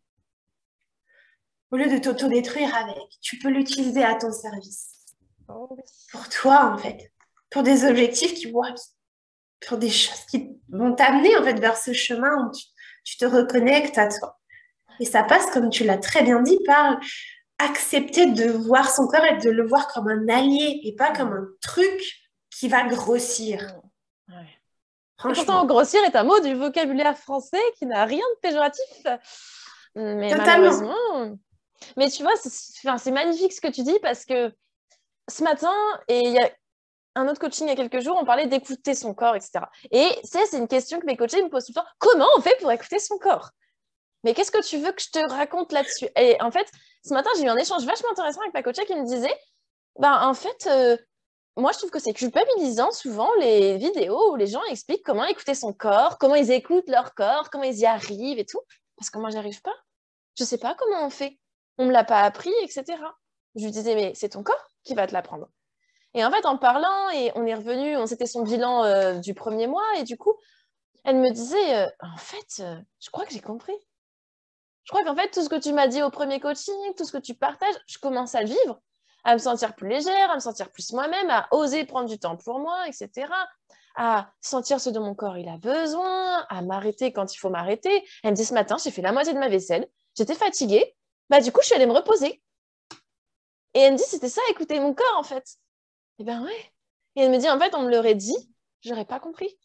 Au lieu de t'autodétruire avec, tu peux l'utiliser à ton service. Oh, oui. Pour toi, en fait. Pour des objectifs pour des choses qui vont t'amener, en fait, vers ce chemin où tu te reconnectes à toi. Et ça passe, comme tu l'as très bien dit, par accepter de voir son corps et de le voir comme un allié et pas comme Mm. un truc qui va grossir. Mm. Ouais. Et pourtant, Franchement. grossir est un mot du vocabulaire français qui n'a rien de péjoratif. Mais Totalement. malheureusement, mais tu vois, c'est magnifique ce que tu dis parce que ce matin, et il y a un autre coaching il y a quelques jours, on parlait d'écouter son corps, etc. Et c'est une question que mes coachés me posent tout le temps. Comment on fait pour écouter son corps? Mais qu'est-ce que tu veux que je te raconte là-dessus? Et en fait, ce matin, j'ai eu un échange vachement intéressant avec ma coachée qui me disait, en fait, moi, je trouve que c'est culpabilisant souvent les vidéos où les gens expliquent comment écouter son corps, comment ils écoutent leur corps, comment ils y arrivent et tout. Parce que moi, j'y arrive pas. Je sais pas comment on fait. On me l'a pas appris, etc. Je lui disais, mais c'est ton corps qui va te l'apprendre. Et en fait, en parlant, et on est revenu, c'était son bilan du premier mois, et du coup, elle me disait, en fait, je crois que j'ai compris. Je crois qu'en fait, tout ce que tu m'as dit au premier coaching, tout ce que tu partages, je commence à le vivre, à me sentir plus légère, à me sentir plus moi-même, à oser prendre du temps pour moi, etc. À sentir ce dont mon corps il a besoin, à m'arrêter quand il faut m'arrêter. Elle me dit ce matin, j'ai fait la moitié de ma vaisselle, j'étais fatiguée, du coup, je suis allée me reposer. Et elle me dit, c'était ça, écouter mon corps, en fait. Eh ben ouais. Et elle me dit, en fait, on me l'aurait dit, j'aurais pas compris.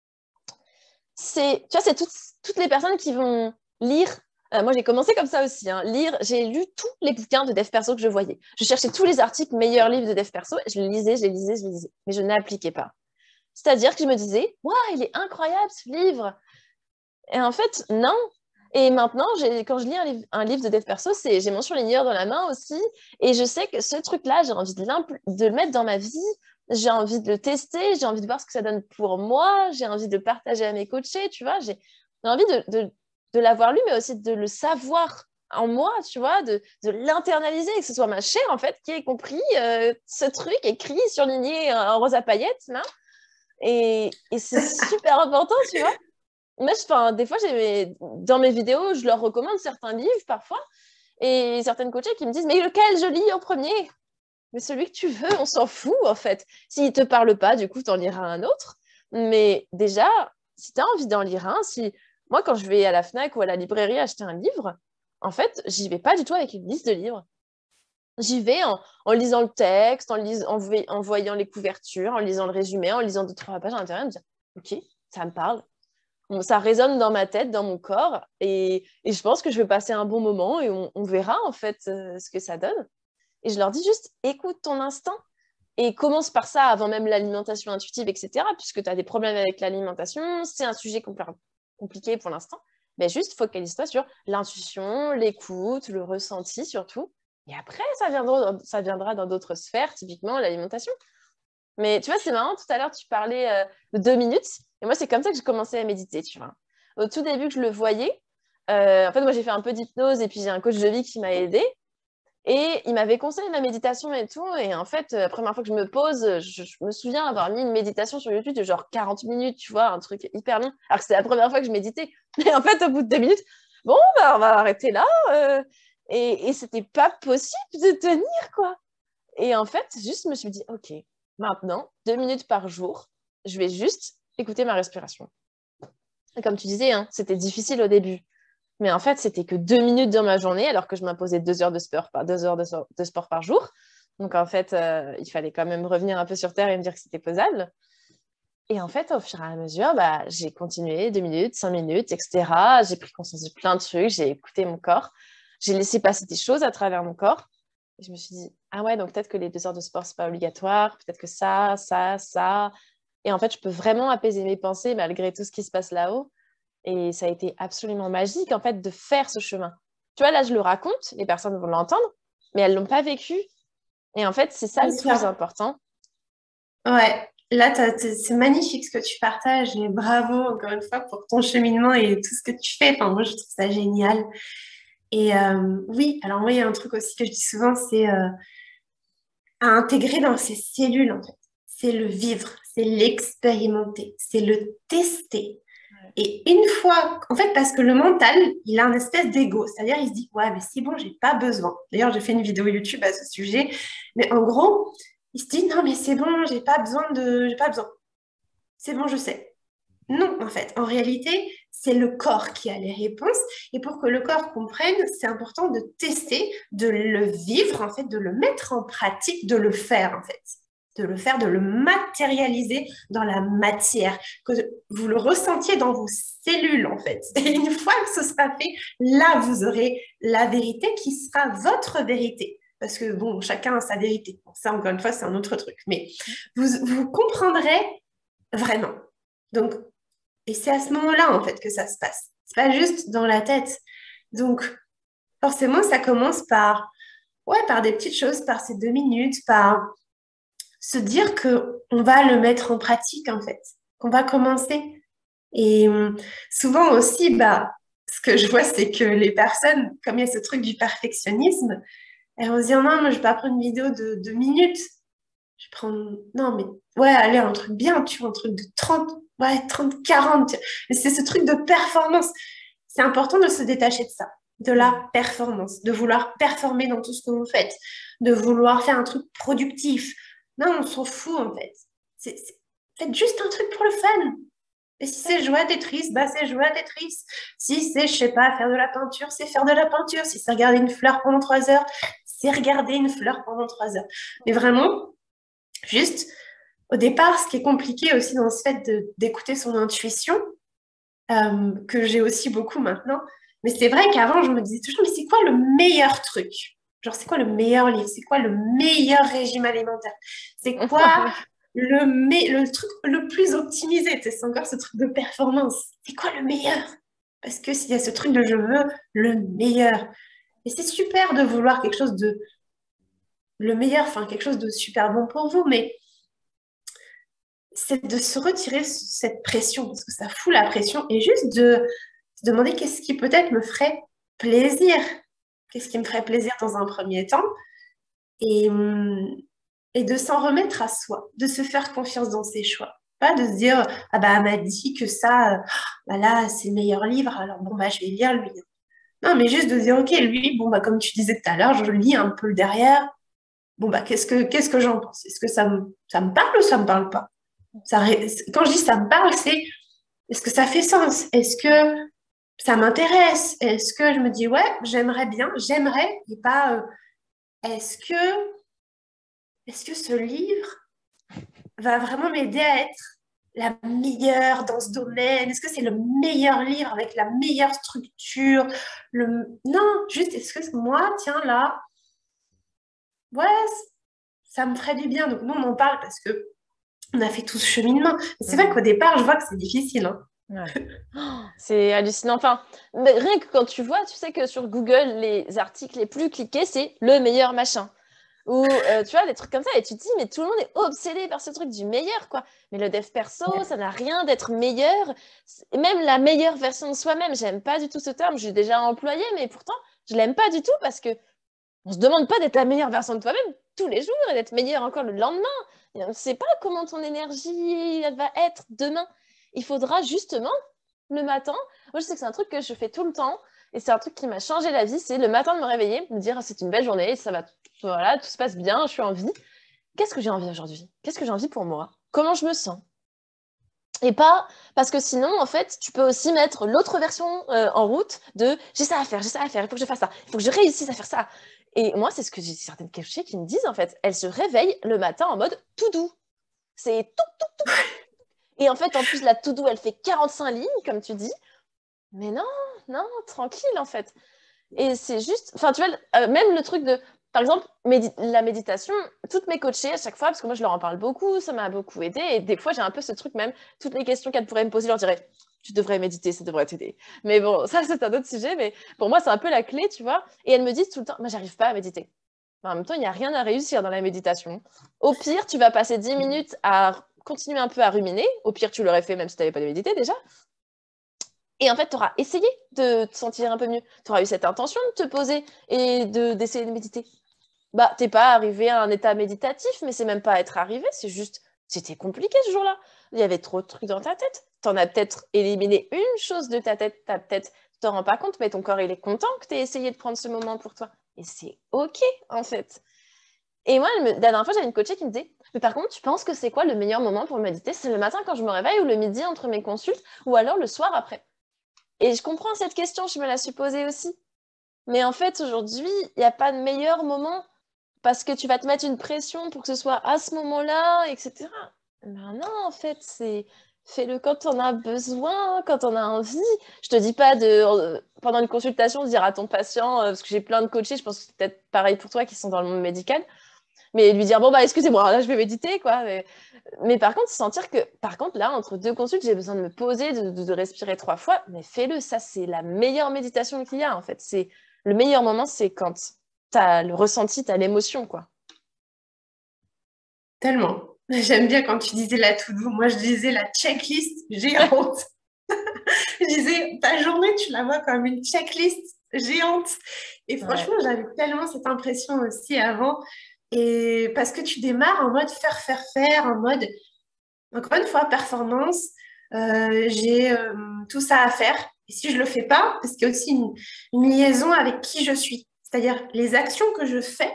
Tu vois, c'est toutes les personnes qui vont lire. Moi, j'ai commencé comme ça aussi, hein, lire. J'ai lu tous les bouquins de dev perso que je voyais. Je cherchais tous les articles meilleurs livres de dev perso. Je les lisais, je les lisais, je les lisais. Mais je n'appliquais pas. C'est-à-dire que je me disais, waouh, il est incroyable ce livre. Et en fait, non. Et maintenant, quand je lis un livre de dev perso, j'ai mon surligneur dans la main aussi. Et je sais que ce truc-là, j'ai envie de le mettre dans ma vie. J'ai envie de le tester. J'ai envie de voir ce que ça donne pour moi. J'ai envie de le partager à mes coachés, tu vois. J'ai envie de l'avoir lu, mais aussi de le savoir en moi, tu vois, de l'internaliser, que ce soit ma chair, en fait, qui ait compris ce truc écrit, surligné en rose à paillettes, là. Et c'est super important, tu vois. Moi, des fois, dans mes vidéos, je leur recommande certains livres parfois. Et certaines coachées qui me disent, mais lequel je lis en premier? Mais celui que tu veux, on s'en fout, en fait. S'il ne te parle pas, du coup, tu en liras un autre. Mais déjà, si tu as envie d'en lire un, moi, quand je vais à la Fnac ou à la librairie acheter un livre, en fait, j'y vais pas du tout avec une liste de livres. J'y vais en lisant le texte, en voyant les couvertures, en lisant le résumé, en lisant 2-3 pages à l'intérieur, et me dire, OK, ça me parle. Bon, ça résonne dans ma tête, dans mon corps, et je pense que je vais passer un bon moment et on verra, en fait, ce que ça donne. Et je leur dis juste, écoute ton instinct et commence par ça avant même l'alimentation intuitive, etc. Puisque tu as des problèmes avec l'alimentation, c'est un sujet compliqué pour l'instant. Mais juste focalise-toi sur l'intuition, l'écoute, le ressenti surtout. Et après, ça viendra dans d'autres sphères, typiquement l'alimentation. Mais tu vois, c'est marrant, tout à l'heure, tu parlais de 2 minutes. Et moi, c'est comme ça que j'ai commencé à méditer, tu vois. Au tout début que je le voyais, en fait, moi, j'ai fait un peu d'hypnose et puis j'ai un coach de vie qui m'a aidée. Et il m'avait conseillé la méditation et tout. Et en fait, la première fois que je me pose, je me souviens avoir mis une méditation sur YouTube de genre 40 minutes, tu vois, un truc hyper long. Alors que c'était la première fois que je méditais. Et en fait, au bout de 2 minutes, bon, bah, on va arrêter là. Et c'était pas possible de tenir, quoi. Et en fait, juste, je me suis dit, OK, maintenant, 2 minutes par jour, je vais juste écouter ma respiration. Et comme tu disais, hein, c'était difficile au début. Mais en fait, c'était que 2 minutes dans ma journée, alors que je m'imposais 2 heures de sport, 2 heures de sport par jour. Donc, en fait, il fallait quand même revenir un peu sur Terre et me dire que c'était faisable. Et en fait, au fur et à mesure, bah, j'ai continué 2 minutes, 5 minutes, etc. J'ai pris conscience de plein de trucs, j'ai écouté mon corps, j'ai laissé passer des choses à travers mon corps. Et je me suis dit, ah ouais, donc peut-être que les 2 heures de sport, c'est pas obligatoire, peut-être que ça, ça, ça. Et en fait, je peux vraiment apaiser mes pensées malgré tout ce qui se passe là-haut. Et ça a été absolument magique, en fait, de faire ce chemin. Tu vois, là, je le raconte, les personnes vont l'entendre, mais elles ne l'ont pas vécu. Et en fait, c'est ça Bien le plus sûr. important. Ouais, là, c'est magnifique ce que tu partages et bravo encore une fois pour ton cheminement et tout ce que tu fais. Enfin, moi, je trouve ça génial. Et oui, alors moi, il y a un truc aussi que je dis souvent, c'est à intégrer dans ses cellules, en fait. C'est le vivre, c'est l'expérimenter, c'est le tester. Ouais. Et une fois, en fait, parce que le mental, il a un espèce d'ego, c'est-à-dire il se dit, ouais, mais c'est bon, j'ai pas besoin. D'ailleurs, j'ai fait une vidéo YouTube à ce sujet, mais en gros, il se dit, non, mais c'est bon, j'ai pas besoin. C'est bon, je sais. Non, en fait, en réalité, c'est le corps qui a les réponses. Et pour que le corps comprenne, c'est important de tester, de le vivre, en fait, de le mettre en pratique, de le faire, en fait. De le faire, de le matérialiser dans la matière, que vous le ressentiez dans vos cellules, en fait. Et une fois que ce sera fait, là, vous aurez la vérité qui sera votre vérité. Parce que, bon, chacun a sa vérité. Bon, ça, encore une fois, c'est un autre truc. Mais vous comprendrez vraiment. Donc, et c'est à ce moment-là, en fait, que ça se passe. C'est pas juste dans la tête. Donc, forcément, ça commence par, ouais, par des petites choses, par ces 2 minutes, par se dire que on va le mettre en pratique, en fait, qu'on va commencer. Et souvent aussi, bah, ce que je vois, c'est que les personnes, comme il y a ce truc du perfectionnisme, elles vont se dire, non, moi, je vais pas prendre une vidéo de 2 minutes. Je prends, non, mais ouais, allez, un truc bien, tu vois, un truc de 30 ouais, 30 40. Et c'est ce truc de performance. C'est important de se détacher de ça, de la performance, de vouloir performer dans tout ce que vous faites, de vouloir faire un truc productif. Non, on s'en fout, en fait. Faites juste un truc pour le fun. Et si c'est jouer à Tetris, bah c'est jouer à Tetris. Si c'est, je sais pas, faire de la peinture, c'est faire de la peinture. Si c'est regarder une fleur pendant 3 heures, c'est regarder une fleur pendant 3 heures. Mais vraiment, juste, au départ, ce qui est compliqué aussi dans ce fait d'écouter son intuition, que j'ai aussi beaucoup maintenant, mais c'est vrai qu'avant, je me disais toujours, mais c'est quoi le meilleur truc? Genre, c'est quoi le meilleur livre? C'est quoi le meilleur régime alimentaire? C'est quoi le truc le plus optimisé? Tu sais, c'est encore ce truc de performance. C'est quoi le meilleur? Parce que s'il y a ce truc de je veux le meilleur. Et c'est super de vouloir quelque chose de le meilleur, enfin quelque chose de super bon pour vous, mais c'est de se retirer cette pression, parce que ça fout la pression, et juste de se demander qu'est-ce qui peut-être me ferait plaisir, qu'est-ce qui me ferait plaisir dans un premier temps, et, hum, et de s'en remettre à soi, de se faire confiance dans ses choix. Pas de se dire, ah bah, elle m'a dit que ça, bah là, c'est le meilleur livre, alors bon, bah, je vais lire lui. Non, mais juste de dire, ok, lui, bon, bah, comme tu disais tout à l'heure, je lis un peu le derrière. Bon, bah, qu'est-ce que j'en pense? Est-ce que ça me parle ou ça me parle pas? Quand je dis ça me parle, c'est est-ce que ça fait sens? Est-ce que ça m'intéresse? Est-ce que je me dis, ouais, j'aimerais bien, j'aimerais, et pas est-ce que, est-ce que ce livre va vraiment m'aider à être la meilleure dans ce domaine? Est-ce que c'est le meilleur livre avec la meilleure structure? Non, juste, est-ce que moi, tiens, là, ouais, ça me ferait du bien. Donc, nous, on en parle parce que on a fait tout ce cheminement. C'est vrai qu'au départ, je vois que c'est difficile, hein. Ouais. Oh, c'est hallucinant. Enfin, mais rien que quand tu vois, tu sais que sur Google, les articles les plus cliqués, c'est le meilleur machin. Ou tu vois, des trucs comme ça. Et tu te dis, mais tout le monde est obsédé par ce truc du meilleur, quoi. Mais le dev perso, ça n'a rien d'être meilleur. Même la meilleure version de soi-même, j'aime pas du tout ce terme. J'ai déjà employé, mais pourtant, je l'aime pas du tout parce que on se demande pas d'être la meilleure version de toi-même tous les jours et d'être meilleur encore le lendemain. Et on ne sait pas comment ton énergie va être demain. Il faudra justement le matin. Moi, je sais que c'est un truc que je fais tout le temps et c'est un truc qui m'a changé la vie. C'est le matin de me réveiller, me dire c'est une belle journée, ça va, voilà, tout se passe bien, je suis en vie. Qu'est-ce que j'ai envie aujourd'hui? Qu'est-ce que j'ai envie pour moi? Comment je me sens? Et pas parce que sinon, en fait, tu peux aussi mettre l'autre version en route de j'ai ça à faire, il faut que je fasse ça, il faut que je réussisse à faire ça. Et moi, c'est ce que j'ai certaines coachées qui me disent en fait. Elles se réveillent le matin en mode tout doux. C'est tout. Et en fait, en plus, la to do, elle fait 45 lignes, comme tu dis. Mais non, non, tranquille en fait. Et c'est juste, enfin, tu vois, même le truc de, par exemple, la méditation, toutes mes coachées à chaque fois, parce que moi je leur en parle beaucoup, ça m'a beaucoup aidé. Et des fois, j'ai un peu ce truc même, toutes les questions qu'elles pourraient me poser, je leur dirais, tu devrais méditer, ça devrait t'aider. Mais bon, ça, c'est un autre sujet. Mais pour moi, c'est un peu la clé, tu vois. Et elles me disent tout le temps, moi, j'arrive pas à méditer. En même temps, il n'y a rien à réussir dans la méditation. Au pire, tu vas passer 10 minutes à continuer un peu à ruminer. Au pire, tu l'aurais fait même si tu n'avais pas médité déjà. Et en fait, tu auras essayé de te sentir un peu mieux. Tu auras eu cette intention de te poser et d'essayer de méditer. Bah, t'es pas arrivé à un état méditatif, mais c'est même pas être arrivé, c'est juste, c'était compliqué ce jour-là. Il y avait trop de trucs dans ta tête. T'en as peut-être éliminé une chose de ta tête, t'as peut-être, tu t'en rends pas compte, mais ton corps, il est content que t'aies essayé de prendre ce moment pour toi. Et c'est OK, en fait. Et moi, la dernière fois, j'avais une coachée qui me disait, mais par contre, tu penses que c'est quoi le meilleur moment pour méditer? C'est le matin quand je me réveille ou le midi entre mes consultes ou alors le soir après? Et je comprends cette question, je me la suis posée aussi. Mais en fait, aujourd'hui, il n'y a pas de meilleur moment parce que tu vas te mettre une pression pour que ce soit à ce moment-là, etc. Ben non, en fait, c'est fais-le quand on a besoin, quand on a envie. Je te dis pas de pendant une consultation dire à ton patient, parce que j'ai plein de coachés, je pense que c'est peut-être pareil pour toi qui sont dans le monde médical, mais lui dire bon bah excusez-moi, là je vais méditer quoi. Mais par contre, sentir que par contre là entre deux consultes, j'ai besoin de me poser, de respirer 3 fois, mais fais-le, ça c'est la meilleure méditation qu'il y a en fait. C'est le meilleur moment, c'est quand t'as le ressenti, t'as l'émotion, quoi. Tellement. J'aime bien quand tu disais la to-do. Moi, je disais la checklist géante. Je disais, ta journée, tu la vois comme une checklist géante. Et Ouais. franchement, j'avais tellement cette impression aussi avant. Et parce que tu démarres en mode faire, en mode, encore une fois, performance. J'ai tout ça à faire. Et si je le fais pas, parce qu'il y a aussi une liaison avec qui je suis. C'est-à-dire, les actions que je fais,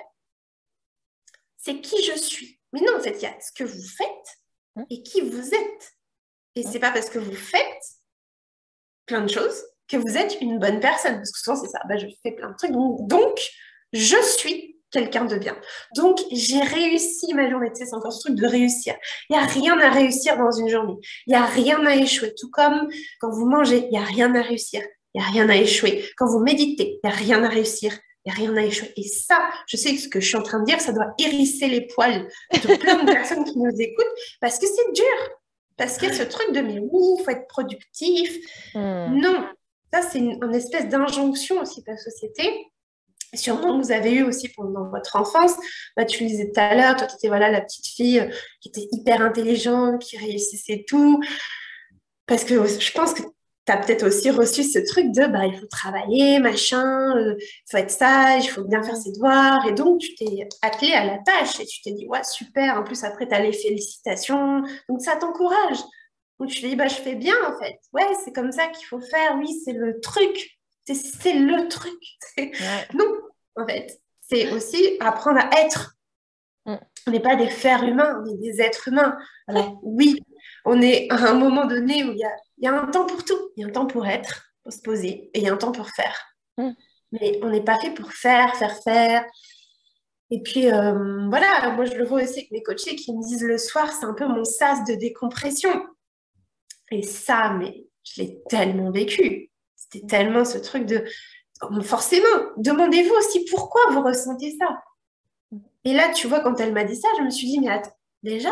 c'est qui je suis. Mais non, en fait, il y a ce que vous faites Hum, et qui vous êtes. Et hum, c'est pas parce que vous faites plein de choses que vous êtes une bonne personne. Parce que souvent, c'est ça. Bah, je fais plein de trucs. Donc, je suis quelqu'un de bien. Donc, j'ai réussi ma journée. Tu sais, c'est encore ce truc de réussir. Il n'y a rien à réussir dans une journée. Il n'y a rien à échouer. Tout comme quand vous mangez, il n'y a rien à réussir. Il n'y a rien à échouer. Quand vous méditez, il n'y a rien à réussir. Il n'y a rien à échouer. Et ça, je sais que ce que je suis en train de dire, ça doit hérisser les poils de plein de personnes qui nous écoutent parce que c'est dur. Parce qu'il y a ce truc de mais oui, il faut être productif. hum. Non, ça c'est une espèce d'injonction aussi de la société. Sûrement que vous avez eu aussi pendant votre enfance. Bah, tu le disais tout à l'heure, toi tu étais voilà, la petite fille qui était hyper intelligente, qui réussissait tout. Parce que je pense que as peut-être aussi reçu ce truc de bah, il faut travailler, machin, il faut être sage, il faut bien faire ses devoirs. Et donc, tu t'es attelé à la tâche et tu t'es dit, ouais, super. En plus, après, tu as les félicitations. Donc, ça t'encourage. Donc, tu te dis, bah, je fais bien, en fait. Ouais, c'est comme ça qu'il faut faire. Oui, c'est le truc. C'est le truc. Ouais. Non, en fait. C'est aussi apprendre à être. Mm. On n'est pas des fers humains, on est des êtres humains. Alors, oui, on est à un moment donné où il y a un temps pour tout. Il y a un temps pour être, pour se poser, et il y a un temps pour faire. Mm. Mais on n'est pas fait pour faire. Et puis, voilà, moi, je le vois aussi avec mes coachés qui me disent le soir, c'est un peu mon sas de décompression. Et ça, mais je l'ai tellement vécu. C'était tellement ce truc de... Forcément, demandez-vous aussi pourquoi vous ressentez ça. Et là, tu vois, quand elle m'a dit ça, je me suis dit, mais attends, déjà,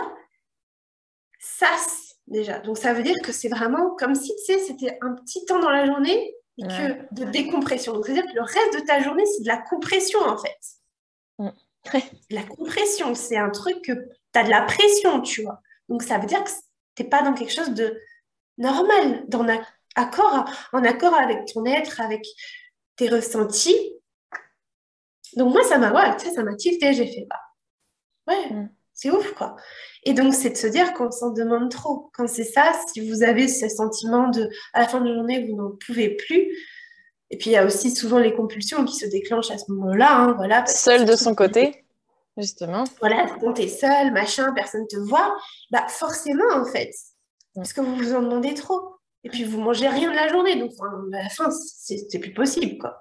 sas, déjà. Donc, ça veut dire que c'est vraiment comme si, tu sais, c'était un petit temps dans la journée et Ouais. que de décompression. Donc, c'est-à-dire que le reste de ta journée, c'est de la compression, en fait. Mm. La compression, c'est un truc que tu as de la pression, tu vois. Donc, ça veut dire que tu n'es pas dans quelque chose de normal, en accord avec ton être, avec tes ressentis. Donc, moi, ouais, tu sais, ça m'a tilté. J'ai fait, bah, ouais, Mm. c'est ouf, quoi. Et donc, c'est de se dire qu'on s'en demande trop. Quand c'est ça, si vous avez ce sentiment de, à la fin de la journée, vous n'en pouvez plus. Et puis, il y a aussi souvent les compulsions qui se déclenchent à ce moment-là, hein, voilà, parce que Seul ce de truc, son côté, justement. voilà, quand t'es seul, machin, personne te voit, bah forcément, en fait, Mm. parce que vous vous en demandez trop. Et puis, vous mangez rien de la journée, donc enfin, à la fin, c'est plus possible, quoi.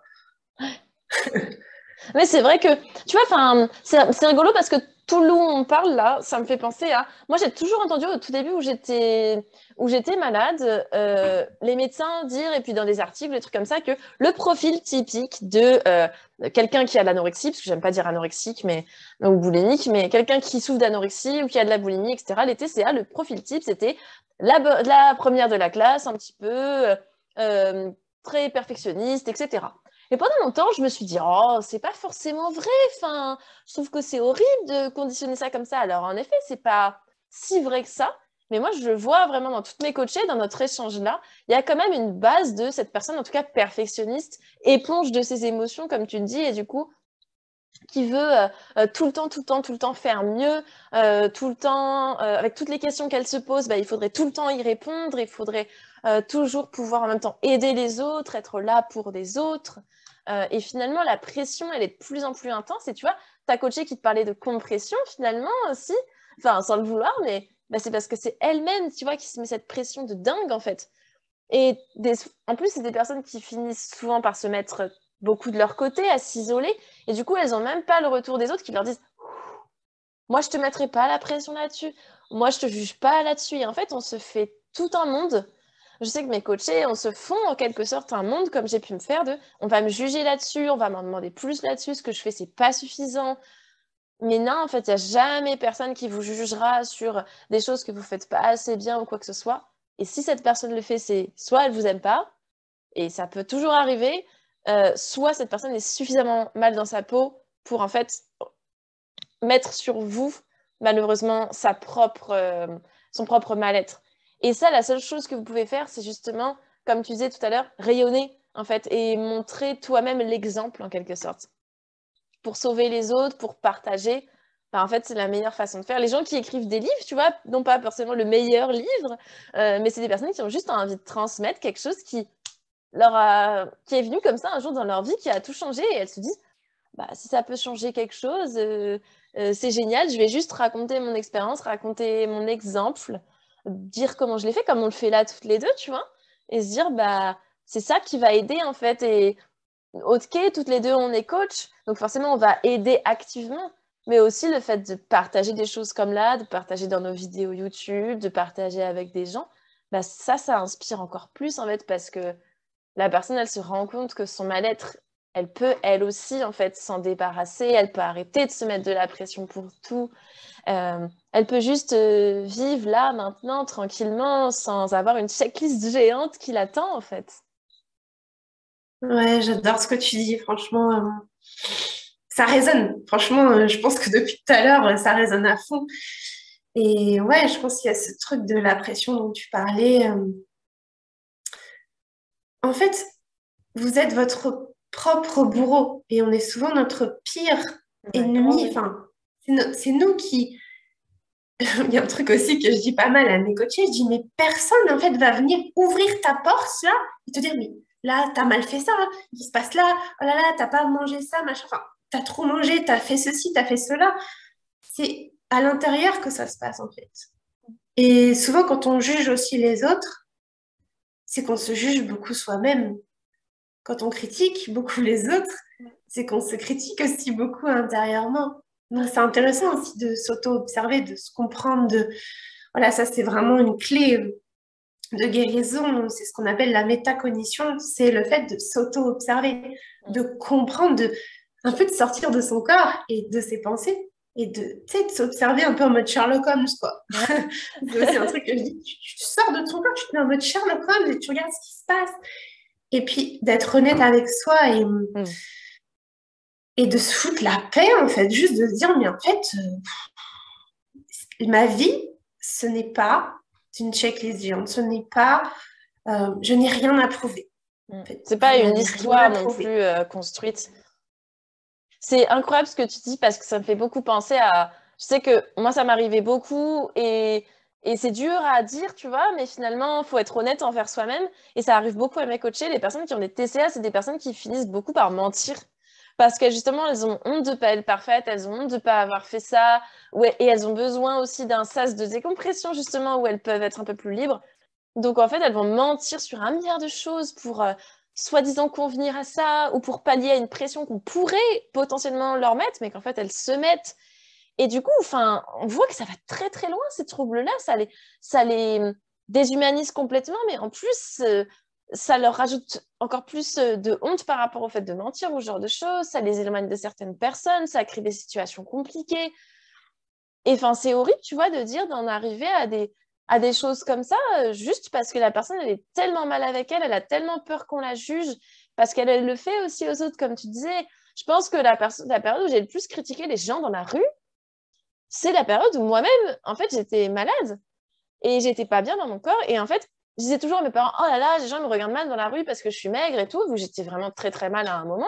Mais c'est vrai que, tu vois, enfin, c'est rigolo parce que tout le long où on parle là, ça me fait penser à. Moi, j'ai toujours entendu au tout début où j'étais malade, les médecins dire, et puis dans des articles, des trucs comme ça, que le profil typique de quelqu'un qui a de l'anorexie, parce que j'aime pas dire anorexique, mais ou boulimique, mais quelqu'un qui souffre d'anorexie ou qui a de la boulimie, etc. Les TCA, le profil type, c'était la première de la classe, un petit peu euh, très perfectionniste, etc. Et pendant longtemps, je me suis dit, oh, c'est pas forcément vrai. Enfin, je trouve que c'est horrible de conditionner ça comme ça. Alors, en effet, c'est pas si vrai que ça. Mais moi, je le vois vraiment dans toutes mes coachées, dans notre échange-là. Il y a quand même une base de cette personne, en tout cas perfectionniste, éponge de ses émotions, comme tu le dis, et du coup, qui veut tout le temps faire mieux, tout le temps, avec toutes les questions qu'elle se pose, bah, il faudrait tout le temps y répondre, il faudrait toujours pouvoir en même temps aider les autres, être là pour des autres. Et finalement, la pression, elle est de plus en plus intense. Et tu vois, ta coachée qui te parlait de compression, finalement aussi, enfin, sans le vouloir, mais bah, c'est parce que c'est elle-même, tu vois, qui se met cette pression de dingue, en fait. Et en plus, c'est des personnes qui finissent souvent par se mettre beaucoup de leur côté, à s'isoler. Et du coup, elles n'ont même pas le retour des autres qui leur disent moi, je te mettrai pas la pression là-dessus. Moi, je te juge pas là-dessus. Et en fait, on se fait tout un monde. Je sais que mes coachés, on se font en quelque sorte un monde comme j'ai pu me faire de on va me juger là-dessus, on va m'en demander plus là-dessus, ce que je fais, c'est pas suffisant. Mais non, en fait, il n'y a jamais personne qui vous jugera sur des choses que vous faites pas assez bien ou quoi que ce soit. Et si cette personne le fait, c'est soit elle vous aime pas, et ça peut toujours arriver, soit cette personne est suffisamment mal dans sa peau pour en fait mettre sur vous, malheureusement, son propre mal-être. Et ça, la seule chose que vous pouvez faire, c'est justement, comme tu disais tout à l'heure, rayonner, en fait, et montrer toi-même l'exemple, en quelque sorte. Pour sauver les autres, pour partager, en fait, c'est la meilleure façon de faire. Les gens qui écrivent des livres, tu vois, n'ont pas forcément le meilleur livre, mais c'est des personnes qui ont juste envie de transmettre quelque chose qui est venu comme ça un jour dans leur vie, qui a tout changé, et elles se disent, bah, si ça peut changer quelque chose, c'est génial. Je vais juste raconter mon expérience, raconter mon exemple, dire comment je l'ai fait, comme on le fait là toutes les deux, tu vois, et se dire, bah, c'est ça qui va aider en fait. Et ok, toutes les deux, on est coach, donc forcément, on va aider activement, mais aussi le fait de partager des choses comme là, de partager dans nos vidéos YouTube, de partager avec des gens, bah, ça inspire encore plus en fait, parce que la personne, elle se rend compte que son mal-être, elle peut, elle aussi, en fait, s'en débarrasser. Elle peut arrêter de se mettre de la pression pour tout. Elle peut juste vivre là, maintenant, tranquillement, sans avoir une checklist géante qui l'attend, en fait. Ouais, j'adore ce que tu dis, franchement, ça résonne. Franchement, je pense que depuis tout à l'heure, ça résonne à fond. Et ouais, je pense qu'il y a ce truc de la pression dont tu parlais. en fait, vous êtes votre propre bourreau et on est souvent notre pire Ouais, grave. ennemi. Enfin, c'est nous qui... Il y a un truc aussi que je dis pas mal à mes coachés, je dis, mais personne, en fait, va venir ouvrir ta porte, là, et te dire, mais là, t'as mal fait ça, hein. Il se passe là, oh là là, t'as pas mangé ça, machin, enfin, t'as trop mangé, t'as fait ceci, t'as fait cela. C'est à l'intérieur que ça se passe, en fait. Et souvent, quand on juge aussi les autres, c'est qu'on se juge beaucoup soi-même. Quand on critique beaucoup les autres, c'est qu'on se critique aussi beaucoup intérieurement. Donc, c'est intéressant aussi de s'auto-observer, de se comprendre, de... Voilà, ça, c'est vraiment une clé de guérison. C'est ce qu'on appelle la métacognition. C'est le fait de s'auto-observer, de comprendre, de un peu de sortir de son corps et de ses pensées et de, tu sais, de s'observer un peu en mode Sherlock Holmes, quoi. C'est aussi un truc que je dis. Tu sors de ton corps, tu te mets en mode Sherlock Holmes et tu regardes ce qui se passe. Et puis, d'être honnête avec soi Mm. et de se foutre la paix, en fait. Juste de se dire, mais en fait, ma vie, ce n'est pas une checklist géante. Ce n'est pas, je n'ai rien à prouver. En fait, C'est je pas une n'ai rien à histoire non prouver. plus construite. C'est incroyable ce que tu dis parce que ça me fait beaucoup penser à... Je sais que moi, ça m'arrivait beaucoup et c'est dur à dire, tu vois, mais finalement, il faut être honnête envers soi-même. Et ça arrive beaucoup à mes coachés. Les personnes qui ont des TCA, c'est des personnes qui finissent beaucoup par mentir. Parce que justement, elles ont honte de ne pas être parfaites, elles ont honte de ne pas avoir fait ça. Ouais, et elles ont besoin aussi d'un sas de décompression, justement, où elles peuvent être un peu plus libres. Donc, en fait, elles vont mentir sur un milliard de choses pour soi-disant convenir à ça ou pour pallier à une pression qu'on pourrait potentiellement leur mettre, mais qu'en fait, elles se mettent. Et du coup, enfin, on voit que ça va très, très loin, ces troubles-là. Ça les déshumanise complètement, mais en plus, ça leur rajoute encore plus de honte par rapport au fait de mentir ou ce genre de choses. Ça les éloigne de certaines personnes, ça crée des situations compliquées. Et enfin, c'est horrible, tu vois, de dire d'en arriver à des choses comme ça, juste parce que la personne, elle est tellement mal avec elle, elle a tellement peur qu'on la juge, parce qu'elle elle le fait aussi aux autres, comme tu disais. Je pense que la période où j'ai le plus critiqué les gens dans la rue, c'est la période où moi-même, en fait, j'étais malade et j'étais pas bien dans mon corps. Et en fait, je disais toujours à mes parents, oh là là, les gens me regardent mal dans la rue parce que je suis maigre et tout, vu que j'étais vraiment très très mal à un moment.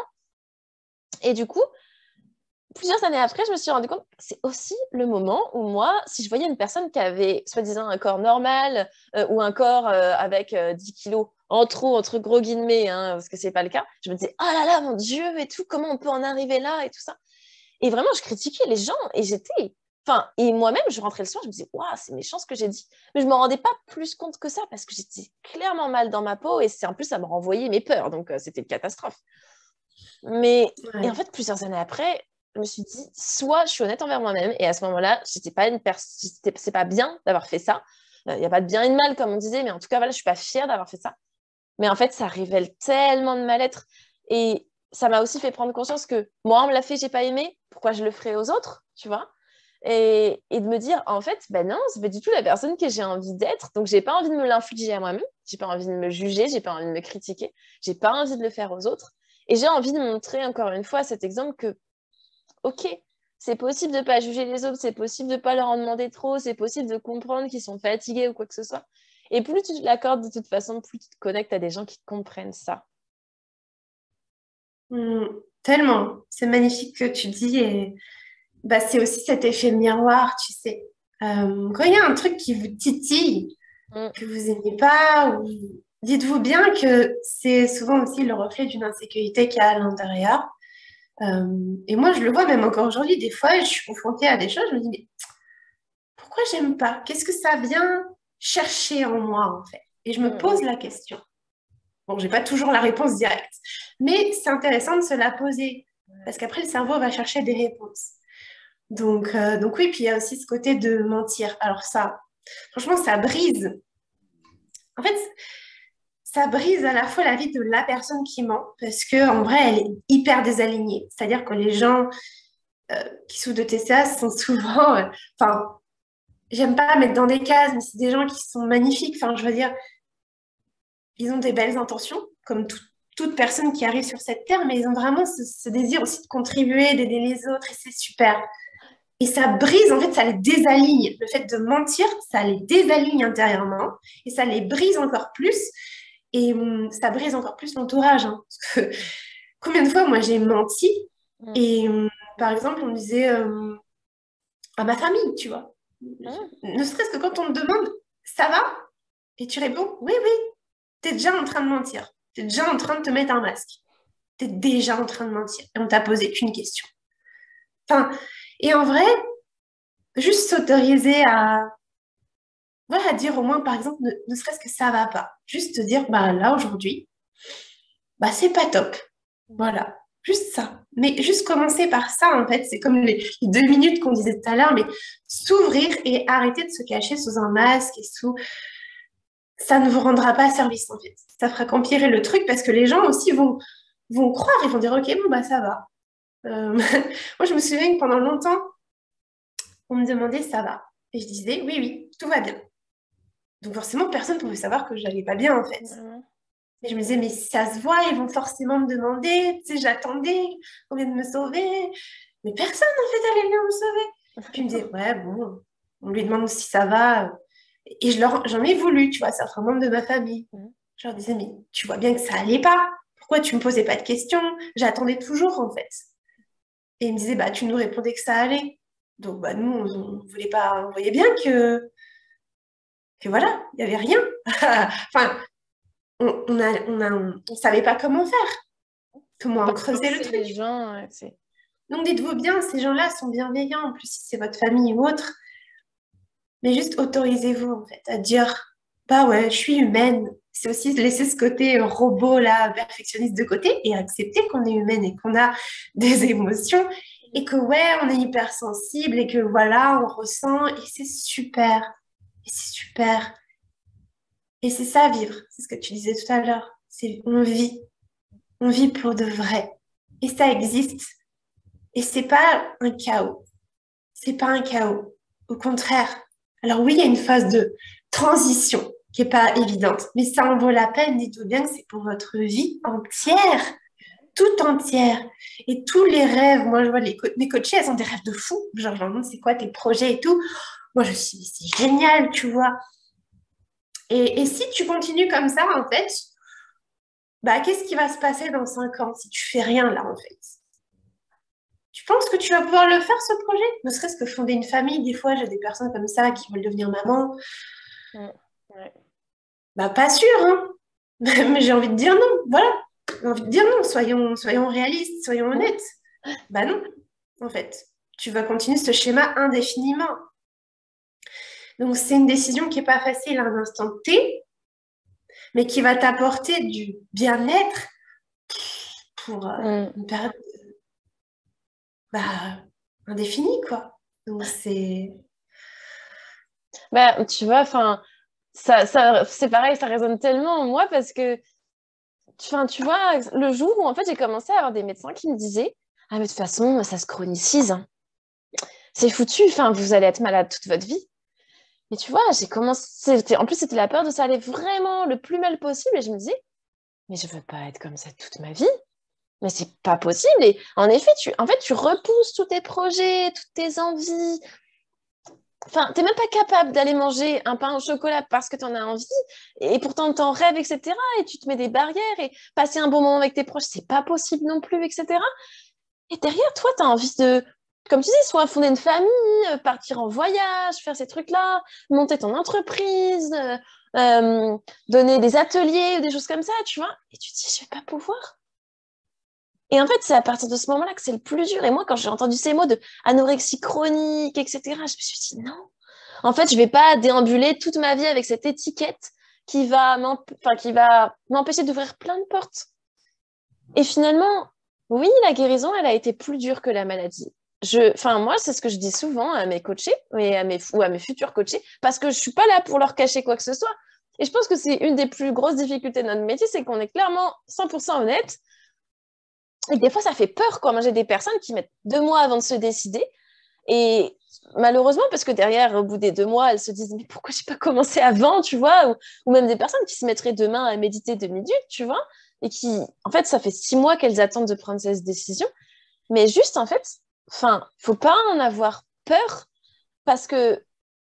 Et du coup, plusieurs années après, je me suis rendu compte que c'est aussi le moment où moi, si je voyais une personne qui avait soi-disant un corps normal ou un corps avec 10 kilos en trop, entre gros guillemets, hein, parce que c'est pas le cas, je me disais, oh là là, mon Dieu, et tout, comment on peut en arriver là et tout ça. Et vraiment, je critiquais les gens et j'étais. Enfin, et moi-même, je rentrais le soir, je me disais, waouh, c'est méchant ce que j'ai dit. Mais je ne me rendais pas plus compte que ça parce que j'étais clairement mal dans ma peau et c'est en plus, ça me renvoyait mes peurs. Donc, c'était une catastrophe. Mais, et en Ouais. fait, plusieurs années après, je me suis dit, soit je suis honnête envers moi-même, et à ce moment-là, j'étais pas c'est pas bien d'avoir fait ça. Il n'y a pas de bien et de mal, comme on disait, mais en tout cas, voilà, je suis pas fière d'avoir fait ça. Mais en fait, ça révèle tellement de mal-être. Et ça m'a aussi fait prendre conscience que moi, on me l'a fait, j'ai pas aimé, pourquoi je le ferais aux autres, tu vois? Et de me dire, en fait, ben non, c'est pas du tout la personne que j'ai envie d'être, donc j'ai pas envie de me l'infliger à moi-même, j'ai pas envie de me juger, j'ai pas envie de me critiquer, j'ai pas envie de le faire aux autres. Et j'ai envie de montrer encore une fois cet exemple que, ok, c'est possible de pas juger les autres, c'est possible de pas leur en demander trop, c'est possible de comprendre qu'ils sont fatigués ou quoi que ce soit. Et plus tu te l'accordes de toute façon, plus tu te connectes à des gens qui comprennent ça. Mm, tellement. C'est magnifique que tu dis. Et bah, c'est aussi cet effet miroir, tu sais. Quand il y a un truc qui vous titille, Mm. que vous aimez pas, ou dites-vous bien que c'est souvent aussi le reflet d'une insécurité qu'il y a à l'intérieur. Et moi, je le vois même encore aujourd'hui. Des fois, je suis confrontée à des choses, je me dis, mais pourquoi j'aime pas? Qu'est-ce que ça vient chercher en moi, en fait? Et je me Mm. pose la question. Bon, j'ai pas toujours la réponse directe, mais c'est intéressant de se la poser parce qu'après, le cerveau va chercher des réponses. Donc oui, puis il y a aussi ce côté de mentir. Alors ça, franchement, ça brise. En fait, ça brise à la fois la vie de la personne qui ment parce que en vrai, elle est hyper désalignée. C'est-à-dire que les gens qui souffrent de TCA sont souvent, enfin, j'aime pas mettre dans des cases, mais c'est des gens qui sont magnifiques. Enfin, je veux dire, ils ont des belles intentions, comme toute personne qui arrive sur cette terre, mais ils ont vraiment ce désir aussi de contribuer, d'aider les autres, et c'est super. Et ça brise, en fait, ça les désaligne. Le fait de mentir, ça les désaligne intérieurement, et ça les brise encore plus. Et ça brise encore plus l'entourage, hein, parce que combien de fois, moi, j'ai menti et par exemple, on me disait à ma famille, tu vois, ne serait-ce que quand on me demande, ça va? Et tu réponds, oui, oui, t'es déjà en train de mentir. T'es déjà en train de te mettre un masque. T'es déjà en train de mentir. Et on t'a posé qu'une question. Enfin, et en vrai, juste s'autoriser à, ouais, à dire au moins, par exemple, ne serait-ce que ça va pas. Juste te dire, bah là, aujourd'hui, bah c'est pas top. Voilà. Juste ça. Mais juste commencer par ça, en fait, c'est comme les 2 minutes qu'on disait tout à l'heure, mais s'ouvrir et arrêter de se cacher sous un masque et sous ça ne vous rendra pas service en fait. Ça fera qu'empirer le truc parce que les gens aussi vont croire, ils vont dire ok, bon bah ça va. Moi je me souviens que pendant longtemps, on me demandait ça va. Et je disais oui, oui, tout va bien. Donc forcément, personne ne pouvait savoir que je n'allais pas bien en fait. Et je me disais, mais si ça se voit, ils vont forcément me demander, tu sais, j'attendais, on vient de me sauver. Mais personne en fait allait venir me sauver. Puis ils me disaient, ouais, bon, on lui demande si ça va. Et j'en ai voulu, tu vois, certains membres de ma famille. Je leur disais, mais tu vois bien que ça allait pas. Pourquoi tu me posais pas de questions? J'attendais toujours, en fait. Et ils me disaient, bah, tu nous répondais que ça allait. Donc, bah, nous, on voulait pas, on voyait bien que voilà, il n'y avait rien. Enfin, on savait pas comment faire, comment creuser le Forcer les truc. gens, Donc, dites-vous bien, ces gens-là sont bienveillants, en plus, si c'est votre famille ou autre. Mais juste autorisez-vous, en fait, à dire, bah ouais, je suis humaine. C'est aussi laisser ce côté robot, là, perfectionniste de côté et accepter qu'on est humaine et qu'on a des émotions et que, ouais, on est hypersensible et que, voilà, on ressent et c'est super. Et c'est super. Et c'est ça, vivre. C'est ce que tu disais tout à l'heure. C'est on vit. On vit pour de vrai. Et ça existe. Et c'est pas un chaos. C'est pas un chaos. Au contraire. Alors oui, il y a une phase de transition qui est pas évidente, mais ça en vaut la peine. Dites-vous bien que c'est pour votre vie entière, toute entière. Et tous les rêves, moi je vois mes coachées, elles ont des rêves de fou. Genre, je leur demande c'est quoi tes projets et tout. Moi je me suis dit, c'est génial, tu vois. Et si tu continues comme ça, en fait, bah qu'est-ce qui va se passer dans 5 ans si tu fais rien là, en fait? Tu penses que tu vas pouvoir le faire, ce projet? Ne serait-ce que fonder une famille. Des fois, j'ai des personnes comme ça qui veulent devenir maman. ouais. Bah, pas sûr, hein. Mais j'ai envie de dire non. Voilà. J'ai envie de dire non. Soyons réalistes, soyons honnêtes. Bah non, en fait. Tu vas continuer ce schéma indéfiniment. Donc, c'est une décision qui n'est pas facile à un instant T, mais qui va t'apporter du bien-être pour une période bah, indéfinie, quoi. Donc, c'est... Bah, tu vois, enfin, c'est pareil, ça résonne tellement en moi parce que, enfin, tu vois, le jour où en fait j'ai commencé à avoir des médecins qui me disaient, ah mais de toute façon, ça se chronicise, hein. C'est foutu, enfin, vous allez être malade toute votre vie. Et tu vois, j'ai commencé, en plus c'était la peur de ça aller vraiment le plus mal possible et je me disais, mais je veux pas être comme ça toute ma vie. Mais c'est pas possible. Et en effet, tu repousses tous tes projets, toutes tes envies. Enfin, t'es même pas capable d'aller manger un pain au chocolat parce que tu en as envie, et pourtant t'en rêves, etc. Et tu te mets des barrières, et passer un bon moment avec tes proches, c'est pas possible non plus, etc. Et derrière, toi, tu as envie de, comme tu dis, soit fonder une famille, partir en voyage, faire ces trucs-là, monter ton entreprise, donner des ateliers ou des choses comme ça, tu vois. Et tu te dis, je vais pas pouvoir. Et en fait, c'est à partir de ce moment-là que c'est le plus dur. Et moi, quand j'ai entendu ces mots de anorexie chronique, etc., je me suis dit non. En fait, je vais pas déambuler toute ma vie avec cette étiquette qui va m'empêcher d'ouvrir plein de portes. Et finalement, oui, la guérison, elle a été plus dure que la maladie. Moi, c'est ce que je dis souvent à mes coachés ou à mes futurs coachés, parce que je suis pas là pour leur cacher quoi que ce soit. Et je pense que c'est une des plus grosses difficultés de notre métier, c'est qu'on est clairement 100% honnête. Et des fois, ça fait peur, quoi. Moi, j'ai des personnes qui mettent 2 mois avant de se décider. Et malheureusement, parce que derrière, au bout des 2 mois, elles se disent, mais pourquoi j'ai pas commencé avant, tu vois, ou même des personnes qui se mettraient demain à méditer 2 minutes, tu vois, et qui, en fait, ça fait 6 mois qu'elles attendent de prendre cette décision. Mais juste, en fait, faut pas en avoir peur, parce que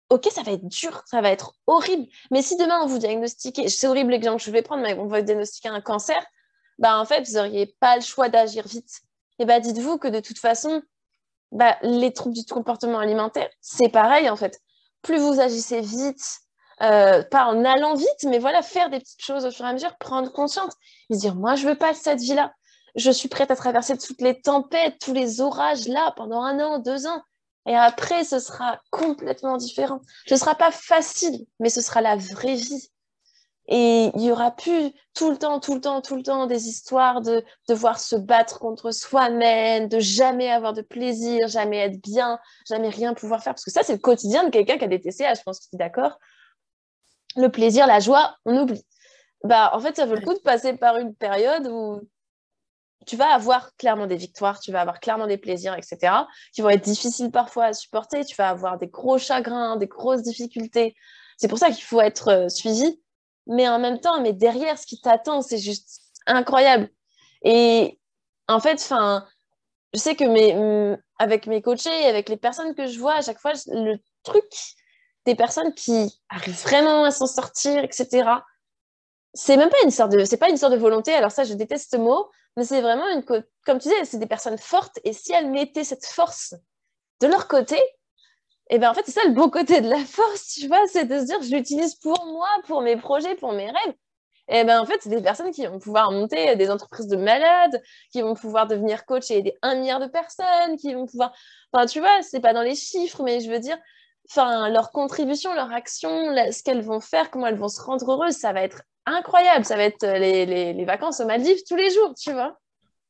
ok, ça va être dur, ça va être horrible. Mais si demain on vous diagnostiquait, c'est horrible l'exemple que je vais prendre, mais on va vous diagnostiquer un cancer, bah en fait, vous n'auriez pas le choix d'agir vite. Et bah dites-vous que de toute façon, bah, les troubles du comportement alimentaire, c'est pareil en fait. Plus vous agissez vite, pas en allant vite, mais voilà, faire des petites choses au fur et à mesure, prendre conscience et se dire, moi, je veux pas cette vie-là. Je suis prête à traverser toutes les tempêtes, tous les orages là pendant 1 an, 2 ans. Et après, ce sera complètement différent. Ce sera pas facile, mais ce sera la vraie vie. Et il y aura plus tout le temps, tout le temps, tout le temps des histoires de devoir se battre contre soi-même, de jamais avoir de plaisir, jamais être bien, jamais rien pouvoir faire. Parce que ça, c'est le quotidien de quelqu'un qui a des TCA, je pense que tu es d'accord. Le plaisir, la joie, on oublie. Bah, en fait, ça vaut le coup de passer par une période où tu vas avoir clairement des victoires, tu vas avoir clairement des plaisirs, etc., qui vont être difficiles parfois à supporter. Tu vas avoir des gros chagrins, des grosses difficultés. C'est pour ça qu'il faut être suivi. Mais en même temps, mais derrière, ce qui t'attend, c'est juste incroyable. Et en fait, je sais que avec mes coachés, avec les personnes que je vois, à chaque fois, le truc des personnes qui arrivent vraiment à s'en sortir, etc., c'est même pas c'est pas une sorte de volonté. Alors ça, je déteste ce mot, mais c'est vraiment comme tu disais, c'est des personnes fortes. Et si elles mettaient cette force de leur côté, et ben en fait, c'est ça le beau côté de la force, tu vois, c'est de se dire, je l'utilise pour moi, pour mes projets, pour mes rêves. Et ben en fait, c'est des personnes qui vont pouvoir monter des entreprises de malades, qui vont pouvoir devenir coach et aider 1 milliard de personnes, qui vont pouvoir, enfin, tu vois, c'est pas dans les chiffres, mais je veux dire, enfin, leur contribution, leur action, ce qu'elles vont faire, comment elles vont se rendre heureuses, ça va être incroyable. Ça va être les vacances aux Maldives tous les jours, tu vois.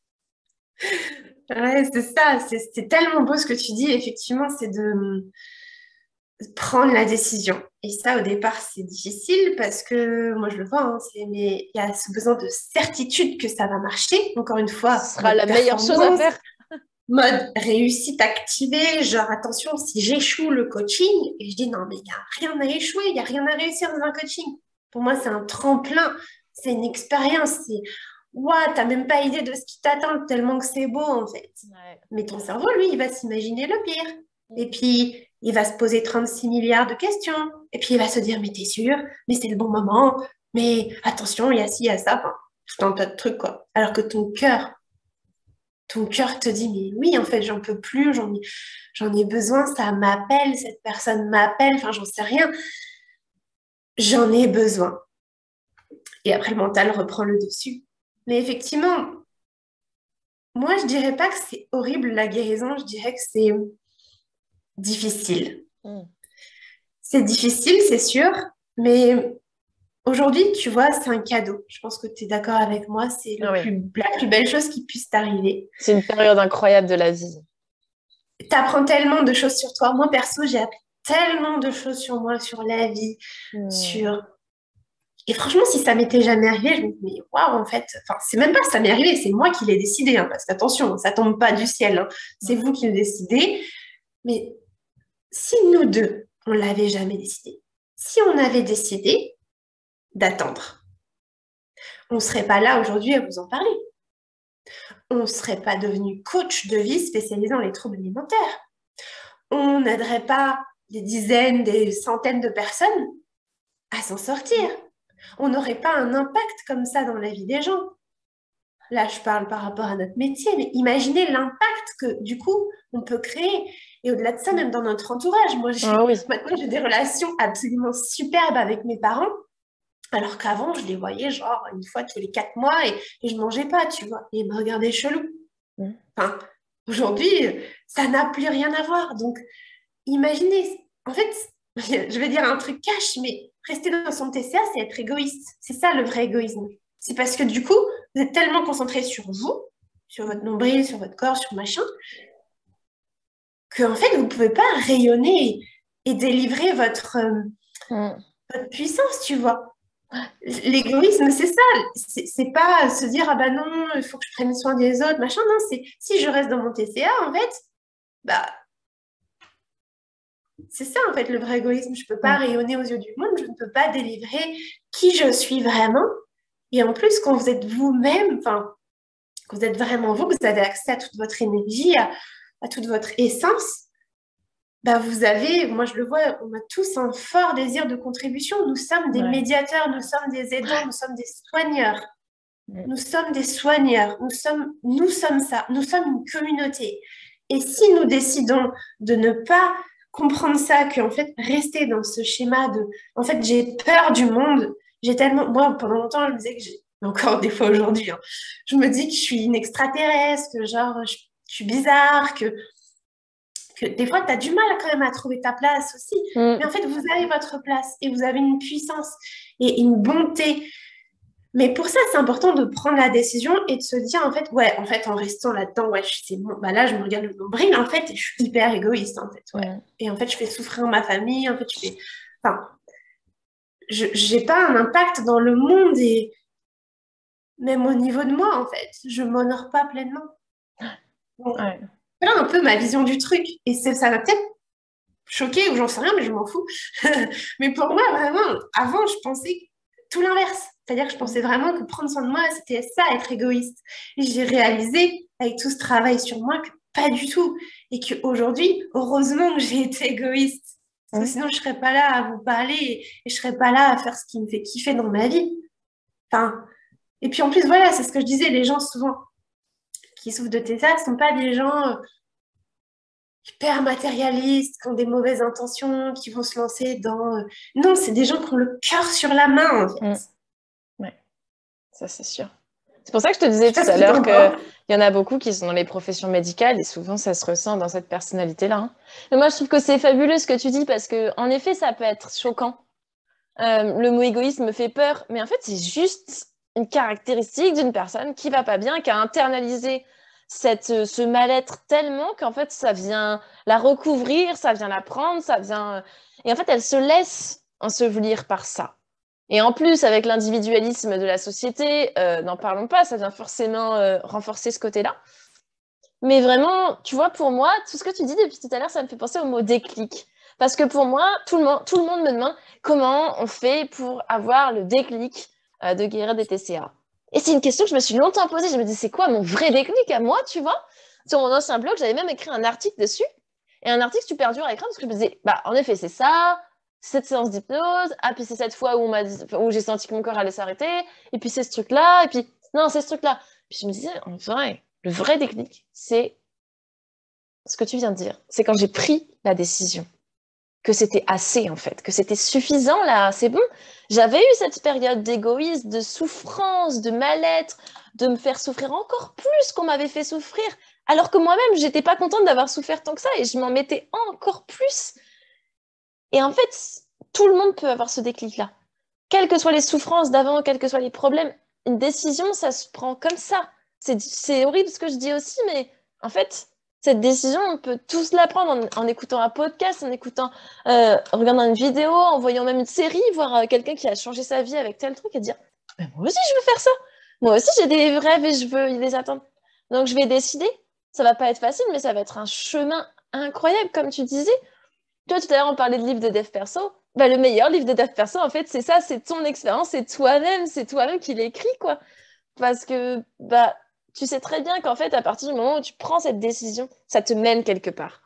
Ouais, c'est ça, c'est tellement beau ce que tu dis, effectivement, c'est de prendre la décision. Et ça, au départ, c'est difficile parce que moi, je le vois, hein, mais il y a ce besoin de certitude que ça va marcher. Encore une fois, Ce sera mode la meilleure chose à performance, faire. mode réussite activée, genre attention, si j'échoue le coaching, et je dis non, mais il n'y a rien à échouer, il n'y a rien à réussir dans un coaching. Pour moi, c'est un tremplin, c'est une expérience, c'est ouah, t'as même pas idée de ce qui t'attend tellement que c'est beau en fait. Ouais. Mais ton cerveau, lui, il va s'imaginer le pire. Et puis, il va se poser 36 milliards de questions. Et puis, il va se dire, mais t'es sûr? Mais c'est le bon moment. Mais attention, il y a ci, il y a ça. Enfin, tout un tas de trucs, quoi. Alors que ton cœur te dit, mais oui, en fait, j'en peux plus, j'en ai besoin, ça m'appelle, cette personne m'appelle, enfin, j'en sais rien. J'en ai besoin. Et après, le mental reprend le dessus. Mais effectivement, moi, je dirais pas que c'est horrible la guérison, je dirais que c'est difficile. Mm. C'est difficile, c'est sûr, mais aujourd'hui, tu vois, c'est un cadeau. Je pense que tu es d'accord avec moi, c'est Ah oui. la plus belle chose qui puisse t'arriver. C'est une période incroyable de la vie. Tu apprends tellement de choses sur toi. Moi, perso, j'ai appris tellement de choses sur moi, sur la vie, Mm. sur... Et franchement, si ça m'était jamais arrivé, je me dis, mais waouh, en fait, enfin, c'est même pas que ça m'est arrivé, c'est moi qui l'ai décidé, hein, parce qu'attention, ça tombe pas du ciel, hein, c'est vous qui le décidez. Mais si nous deux, on l'avait jamais décidé, si on avait décidé d'attendre, on ne serait pas là aujourd'hui à vous en parler. On ne serait pas devenu coach de vie spécialisé dans les troubles alimentaires. On n'aiderait pas des dizaines, des centaines de personnes à s'en sortir. On n'aurait pas un impact comme ça dans la vie des gens. Là, je parle par rapport à notre métier, mais imaginez l'impact que, du coup, on peut créer. Et au-delà de ça, même dans notre entourage. Ah oui. Maintenant, j'ai des relations absolument superbes avec mes parents. Alors qu'avant, je les voyais genre une fois tous les 4 mois et je mangeais pas, tu vois. Et ils me regardaient chelou. Mm. Enfin, aujourd'hui, ça n'a plus rien à voir. Donc, imaginez, en fait, je vais dire un truc cash, mais rester dans son TCA, c'est être égoïste. C'est ça le vrai égoïsme. C'est parce que du coup, vous êtes tellement concentré sur vous, sur votre nombril, sur votre corps, sur machin, que en fait, vous ne pouvez pas rayonner et délivrer Mm. votre puissance, tu vois. L'égoïsme, c'est ça. C'est pas se dire, ah bah non, il faut que je prenne soin des autres, machin. Non, c'est si je reste dans mon TCA, en fait, bah, c'est ça, en fait, le vrai égoïsme. Je peux pas Mm. rayonner aux yeux du monde, je ne peux pas délivrer qui je suis vraiment. Et en plus, quand vous êtes vous-même, enfin, quand vous êtes vraiment vous, vous avez accès à toute votre énergie, à toute votre essence, bah moi je le vois, on a tous un fort désir de contribution. Nous sommes des Ouais. médiateurs, nous sommes des aidants, nous sommes des soigneurs. Mm. Nous sommes des soigneurs, nous sommes ça, nous sommes une communauté. Et si nous décidons de ne pas comprendre ça, qu'en fait, rester dans ce schéma de, en fait, j'ai peur du monde, j'ai tellement, moi, pendant longtemps, je me disais que j'ai, encore des fois aujourd'hui, hein, je me dis que je suis une extraterrestre, que genre, je suis bizarre, que des fois, tu as du mal quand même à trouver ta place aussi. Mais Mm. en fait, vous avez votre place et vous avez une puissance et une bonté. Mais pour ça, c'est important de prendre la décision et de se dire, en fait, ouais, en fait, en restant là-dedans, ouais, c'est bon, bah là, je me regarde le nombril, en fait, et je suis hyper égoïste, en fait, ouais. Mm. Et en fait, je fais souffrir ma famille, en fait, je fais, enfin, j'ai pas un impact dans le monde et même au niveau de moi, en fait, je m'honore pas pleinement. Donc, Ouais. voilà un peu ma vision du truc. Et ça va peut-être choquer ou j'en sais rien, mais je m'en fous. Mais pour moi, vraiment, avant, je pensais tout l'inverse. C'est-à-dire que je pensais vraiment que prendre soin de moi, c'était ça, être égoïste. Et j'ai réalisé, avec tout ce travail sur moi, que pas du tout. Et qu'aujourd'hui, heureusement que j'ai été égoïste. Parce que Mm. sinon, je serais pas là à vous parler et je serais pas là à faire ce qui me fait kiffer dans ma vie. Enfin, et puis en plus, voilà, c'est ce que je disais, les gens souvent qui souffrent de TSA ne sont pas des gens hyper matérialistes, qui ont des mauvaises intentions, qui vont se lancer dans... Non, c'est des gens qui ont le cœur sur la main, en Mm. fait. Ouais, ça c'est sûr. C'est pour ça que je te Je disais sais pas tout ce à que l'heure t'en qu'il penses. y en a beaucoup qui sont dans les professions médicales et souvent ça se ressent dans cette personnalité-là, hein. Mais moi je trouve que c'est fabuleux ce que tu dis parce que en effet ça peut être choquant. Le mot égoïsme me fait peur, mais en fait c'est juste une caractéristique d'une personne qui va pas bien, qui a internalisé ce mal-être tellement qu'en fait ça vient la recouvrir, ça vient la prendre, ça vient... Et en fait elle se laisse ensevelir par ça. Et en plus, avec l'individualisme de la société, n'en parlons pas, ça vient forcément renforcer ce côté-là. Mais vraiment, tu vois, pour moi, tout ce que tu dis depuis tout à l'heure, ça me fait penser au mot déclic. Parce que pour moi, tout le monde me demande comment on fait pour avoir le déclic de guérir des TCA. Et c'est une question que je me suis longtemps posée. Je me dis, c'est quoi mon vrai déclic à moi, tu vois? Sur mon ancien blog, j'avais même écrit un article dessus. Et un article super dur à écrire parce que je me disais, bah, en effet, c'est ça, cette séance d'hypnose, ah, puis c'est cette fois où, où j'ai senti que mon corps allait s'arrêter, et puis c'est ce truc-là, et puis non, c'est ce truc-là. Puis je me disais, en vrai, le vrai déclic, c'est ce que tu viens de dire. C'est quand j'ai pris la décision que c'était assez, en fait, que c'était suffisant, là, c'est bon. J'avais eu cette période d'égoïsme, de souffrance, de mal-être, de me faire souffrir encore plus qu'on m'avait fait souffrir, alors que moi-même, j'étais pas contente d'avoir souffert tant que ça, et je m'en mettais encore plus. Et en fait, tout le monde peut avoir ce déclic-là. Quelles que soient les souffrances d'avant, quels que soient les problèmes, une décision, ça se prend comme ça. C'est horrible ce que je dis aussi, mais en fait, cette décision, on peut tous la prendre en écoutant un podcast, en écoutant, en regardant une vidéo, en voyant même une série, voir quelqu'un qui a changé sa vie avec tel truc et dire moi aussi, je veux faire ça. Moi aussi, j'ai des rêves et je veux les atteindre. Donc, je vais décider. Ça va pas être facile, mais ça va être un chemin incroyable, comme tu disais. Toi, tout à l'heure, on parlait de livre de dev perso. Bah, le meilleur livre de dev perso, en fait, c'est ça, c'est ton expérience, c'est toi-même qui l'écris, quoi. Parce que, bah, tu sais très bien qu'en fait, à partir du moment où tu prends cette décision, ça te mène quelque part.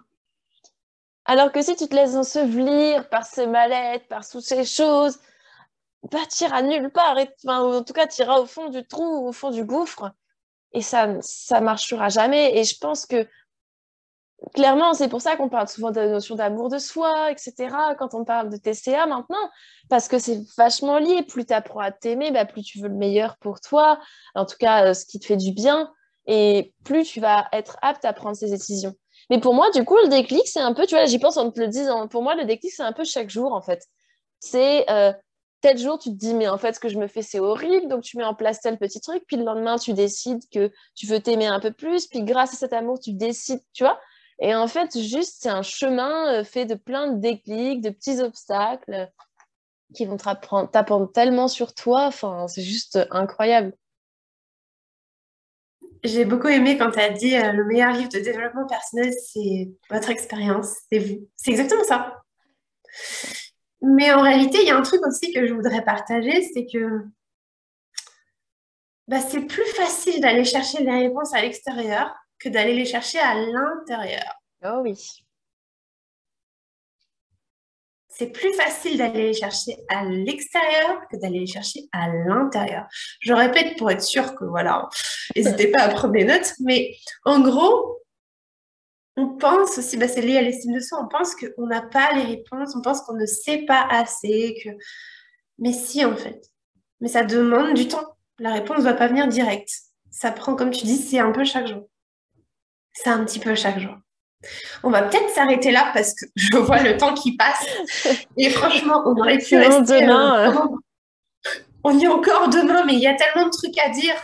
Alors que si tu te laisses ensevelir par ce mal-être, par toutes ces choses, bah, tu iras nulle part. Enfin, ou en tout cas, tu iras au fond du trou, au fond du gouffre. Et ça marchera jamais. Et je pense que clairement, c'est pour ça qu'on parle souvent de la notion d'amour de soi, etc. Quand on parle de TCA maintenant, parce que c'est vachement lié. Plus tu apprends à t'aimer, bah, plus tu veux le meilleur pour toi, en tout cas ce qui te fait du bien, et plus tu vas être apte à prendre ces décisions. Mais pour moi, du coup, le déclic, c'est un peu, tu vois, j'y pense en te le disant, pour moi, le déclic, c'est un peu chaque jour, en fait. C'est tel jour, tu te dis, mais en fait, ce que je me fais, c'est horrible, donc tu mets en place tel petit truc, puis le lendemain, tu décides que tu veux t'aimer un peu plus, puis grâce à cet amour, tu décides, tu vois. Et en fait, juste, c'est un chemin fait de plein de déclics, de petits obstacles qui vont t'apprendre tellement sur toi. Enfin, c'est juste incroyable. J'ai beaucoup aimé quand tu as dit le meilleur livre de développement personnel, c'est votre expérience, c'est vous. C'est exactement ça. Mais en réalité, il y a un truc aussi que je voudrais partager, c'est que bah, c'est plus facile d'aller chercher les réponses à l'extérieur que d'aller les chercher à l'intérieur. Oh oui. c'est plus facile d'aller les chercher à l'extérieur que d'aller les chercher à l'intérieur. Je répète pour être sûr que, voilà, n'hésitez pas à prendre des notes, mais en gros, on pense aussi, c'est lié à l'estime de soi, on pense qu'on n'a pas les réponses, on pense qu'on ne sait pas assez, mais si en fait. Mais ça demande du temps. La réponse ne va pas venir direct. Ça prend, comme tu dis, c'est un peu chaque jour. C'est un petit peu chaque jour. On va peut-être s'arrêter là parce que je vois le temps qui passe. Et franchement, on aurait pu Sinon, rester demain, on y est encore demain, mais il y a tellement de trucs à dire.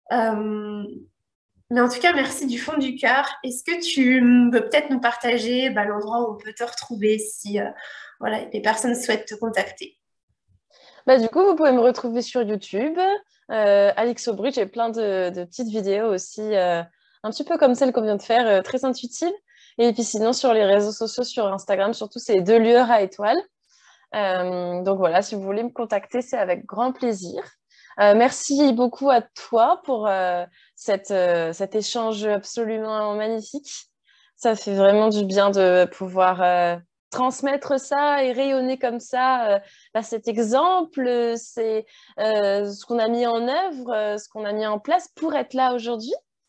Mais en tout cas, merci du fond du cœur. Est-ce que tu veux peut-être nous partager l'endroit où on peut te retrouver si voilà, les personnes souhaitent te contacter? du coup, vous pouvez me retrouver sur YouTube. Alix Aubry, j'ai plein de petites vidéos aussi, un petit peu comme celle qu'on vient de faire, très intuitives. Et puis sinon, sur les réseaux sociaux, sur Instagram, surtout, c'est 2 lueurs à étoiles. Donc voilà, si vous voulez me contacter, c'est avec grand plaisir. Merci beaucoup à toi pour cet échange absolument magnifique. Ça fait vraiment du bien de pouvoir transmettre ça et rayonner comme ça cet exemple, c'est ce qu'on a mis en œuvre, ce qu'on a mis en place pour être là aujourd'hui.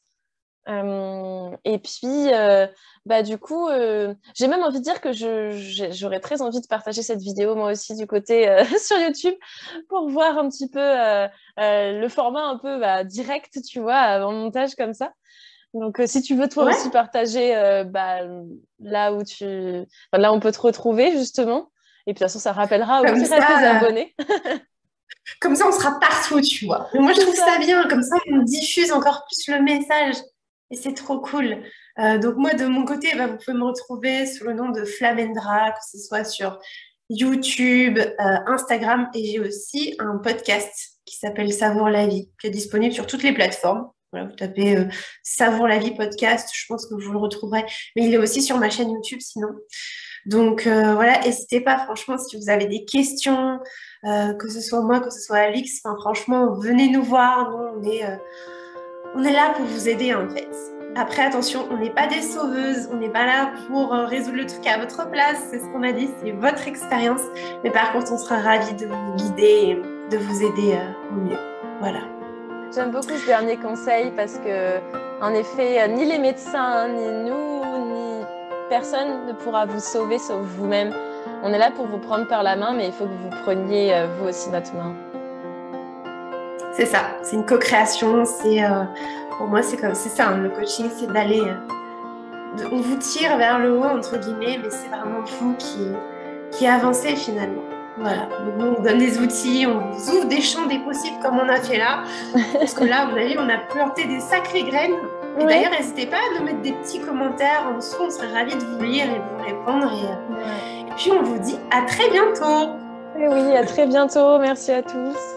Et puis, du coup, j'ai même envie de dire que j'aurais très envie de partager cette vidéo moi aussi du côté sur YouTube pour voir un petit peu le format un peu direct, tu vois, en montage comme ça. Donc, si tu veux toi Ouais, aussi partager là où là, on peut te retrouver justement. Et puis, de toute façon, ça rappellera au comme pire à tes ça, abonnés. comme ça, on sera partout, tu vois. Mais moi, je C'est trouve ça ça. bien. Comme ça, on diffuse encore plus le message. Et c'est trop cool. Donc moi, de mon côté, vous pouvez me retrouver sous le nom de Flamendra, que ce soit sur YouTube, Instagram. Et j'ai aussi un podcast qui s'appelle Savoure la vie, qui est disponible sur toutes les plateformes. Voilà, vous tapez Savoure la vie podcast, je pense que vous le retrouverez. Mais il est aussi sur ma chaîne YouTube sinon. Donc voilà, n'hésitez pas, franchement, si vous avez des questions, que ce soit moi, que ce soit Alix, franchement, venez nous voir. Nous, on est là pour vous aider en fait. Après, attention, on n'est pas des sauveuses, on n'est pas là pour résoudre le truc à votre place, c'est ce qu'on a dit, c'est votre expérience. Mais par contre, on sera ravis de vous guider et de vous aider au mieux. Voilà. J'aime beaucoup ce dernier conseil parce que, en effet, ni les médecins, ni nous, ni personne ne pourra vous sauver sauf vous-même. On est là pour vous prendre par la main, mais il faut que vous preniez vous aussi notre main. C'est ça, c'est une co-création. Pour moi, c'est ça, le coaching, c'est d'aller. On vous tire vers le haut, entre guillemets, mais c'est vraiment vous qui avancez finalement. Voilà. Donc, nous, on donne des outils, on vous ouvre des champs des possibles comme on a fait là. Parce que là, à mon avis, on a planté des sacrées graines. Et Oui. d'ailleurs, n'hésitez pas à nous mettre des petits commentaires en dessous. On serait ravis de vous lire et de vous répondre. Et puis, on vous dit à très bientôt. Et oui, à très bientôt. Merci à tous.